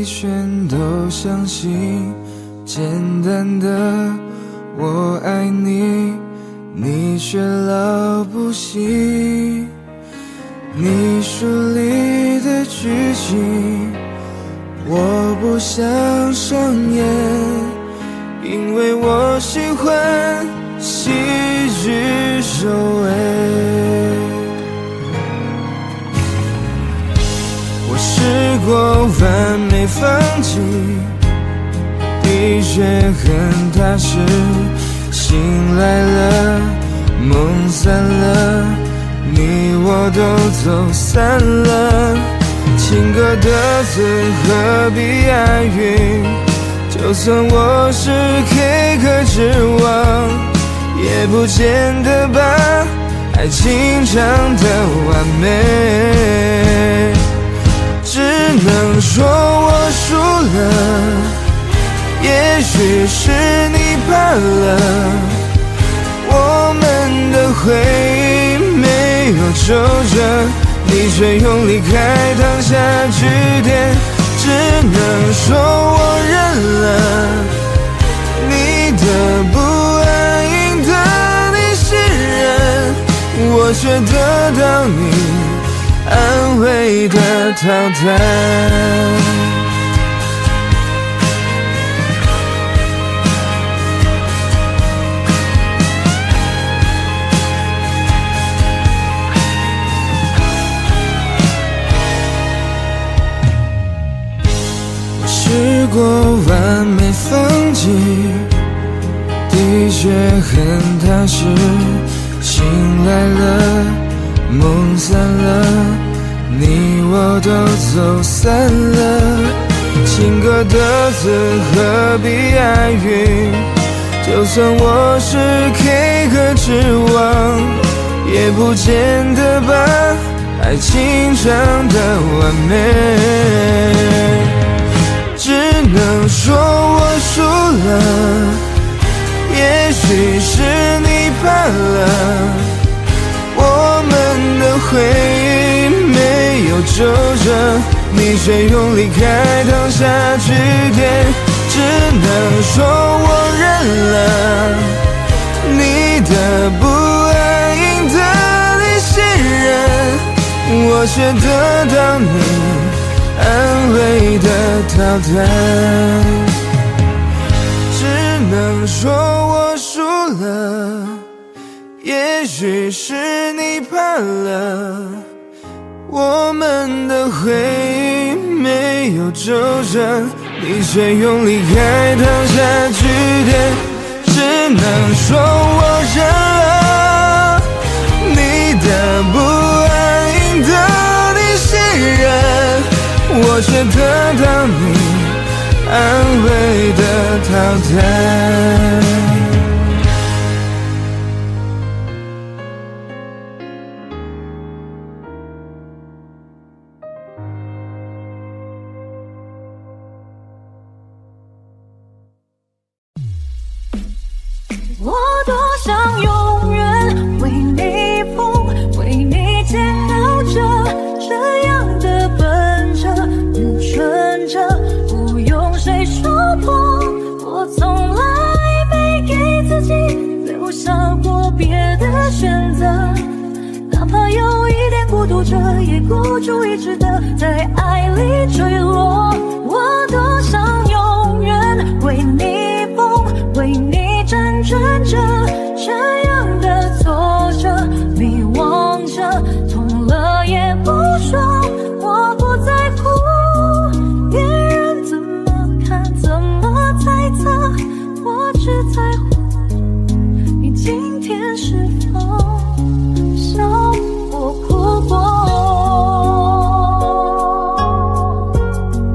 全都相信，简单的我爱你，你却老不信。你书里的剧情我不想上演，因为我喜欢喜剧收尾。我试过完美放弃，的确很踏实，醒来了，梦散了，你我都走散了。情歌的词何必押韵，就算我是 K 歌之王，也不见得把爱情唱得完美。只能说我输了，也许是你怕了，我们的回忆没有皱褶，你却用离开烫下句点。只能说我认了，你的不安赢得你信任，我却得到你安慰的淘汰。试过完美放弃，的确很踏实，醒来了，梦散了，你我都走散了。情歌的词何必押韵，就算我是 K 歌之王，也不见得把爱情唱得完美。只能说我输了，也许是你怕了，我们的回忆没有皱褶，你却用离开烫下句点。只能说我认了，你的不安赢得你信任，我却得到你安慰的淘汰。只能说我输了，也许是你怕了，我们的回忆没有皱褶，你却用离开烫下句点。只能说我认了，你的不安赢得你信任，我却得到你安慰的淘汰。 我多想永远为你疯，为你煎熬着，这样的笨着，很纯着，不用谁说破。我从来没给自己留下过别的选择，哪怕有一点孤独着，也孤注一掷的在爱里坠落。我多想永远为你疯，为你辗转着，这样的挫折，迷惘着，痛了也不说。我不在乎别人怎么看，怎么猜测，我只在乎你今天是否笑或哭过。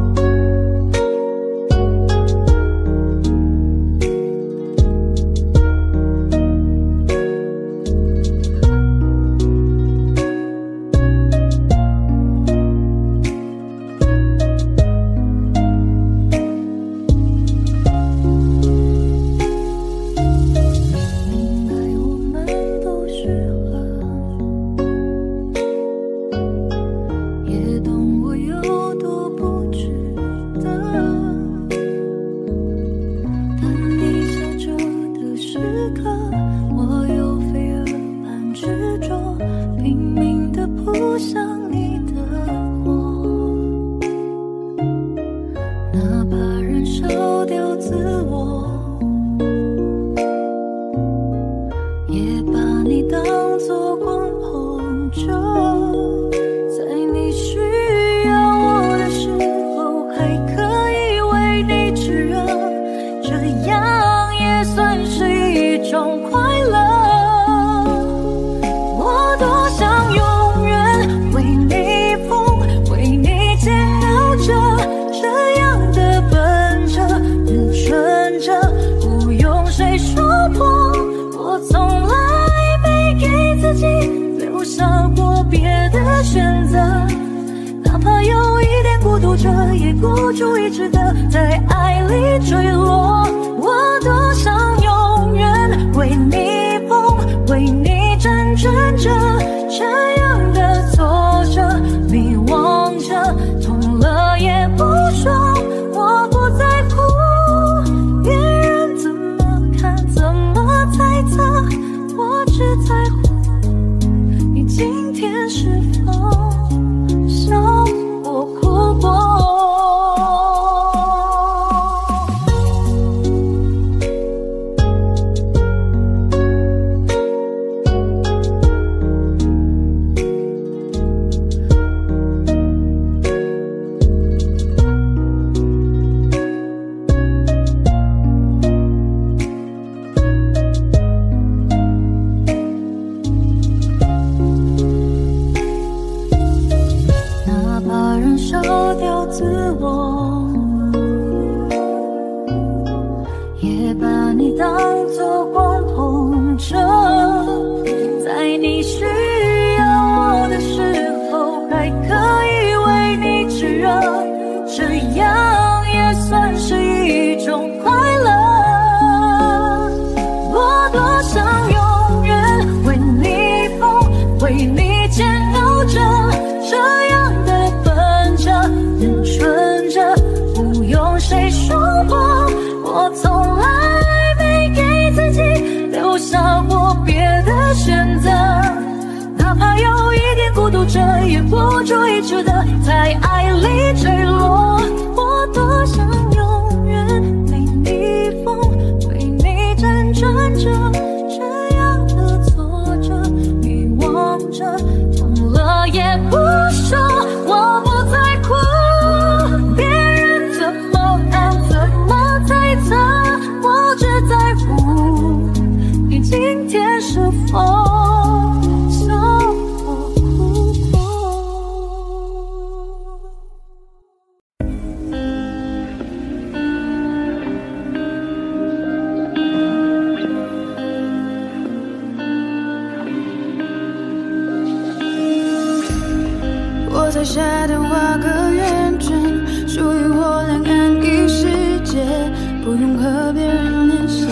自我，也把你当作光捧着，在你需要我的时候，还可以为你炙热，这样也算是一种快乐。我多想永远为你疯，为你煎熬着，这样的奔着，认纯着，不用谁说破。我从来没给自己留下过别的选择，哪怕有一点孤独着，也孤注一掷的在爱里坠落。我多想永远为你疯，为你辗转着，这样的挫折，迷惘着，痛了也不说。我不在乎别人怎么看，怎么猜测，我只在乎你今天是否笑我哭过。哪怕燃烧掉自我，也把你当作光捧着，在你需要我的时候，还可以为你炙热，这样也算是一种快乐。我多想永远为你疯，为你煎熬着，这样的奔着，认纯着，不用谁说破。我从来没给自己留下过别的选择，哪怕有一点孤独着，也孤注一掷的在爱里坠落。我多想永远为你疯，为你辗转着，这样的挫折，迷惘着，痛了也不说。我不在乎别人怎么看，怎么猜测，我只在乎你今天是否笑我哭过。 我在下的画个圆圈，属于我俩看一世界，不用和别人连线。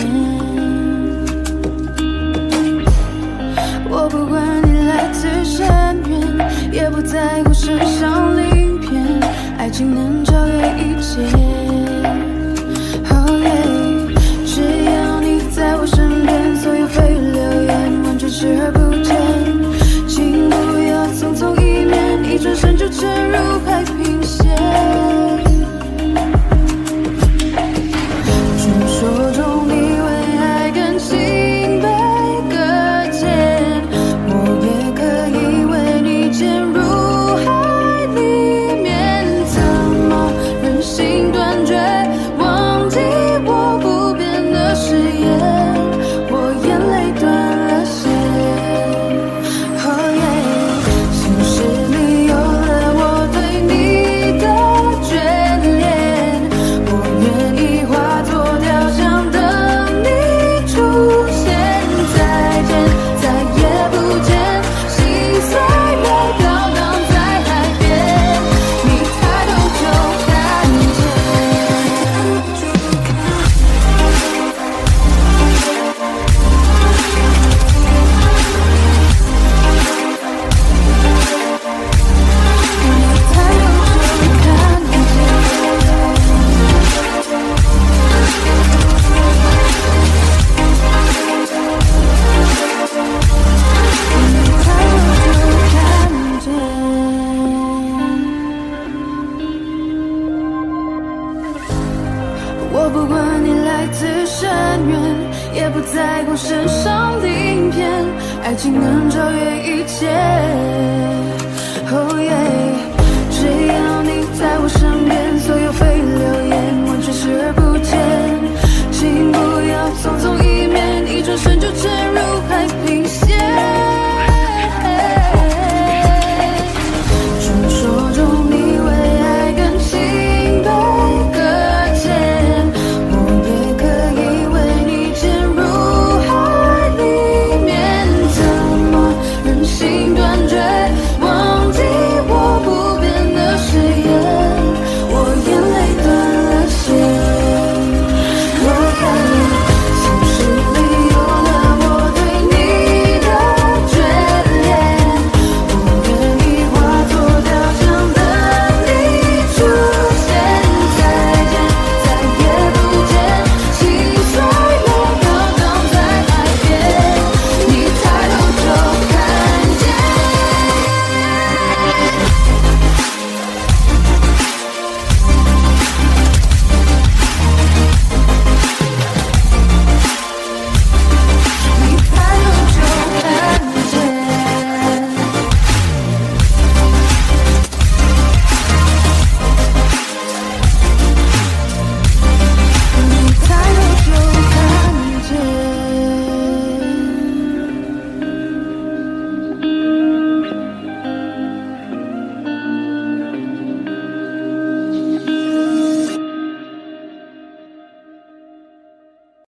我不管你来自深渊，也不在乎身上鳞片，爱情能超越一切。Oh yeah， 只要你在我身边，所有蜚语流言完全视而不见。请不要匆匆一面，一转身就沉入海平线。传说中你为爱感情被搁浅，我也可以为你潜入海里面。怎么我不管你来自深渊，也不在乎身上的影片，爱情能超越一切。Oh yeah， 只要你在我身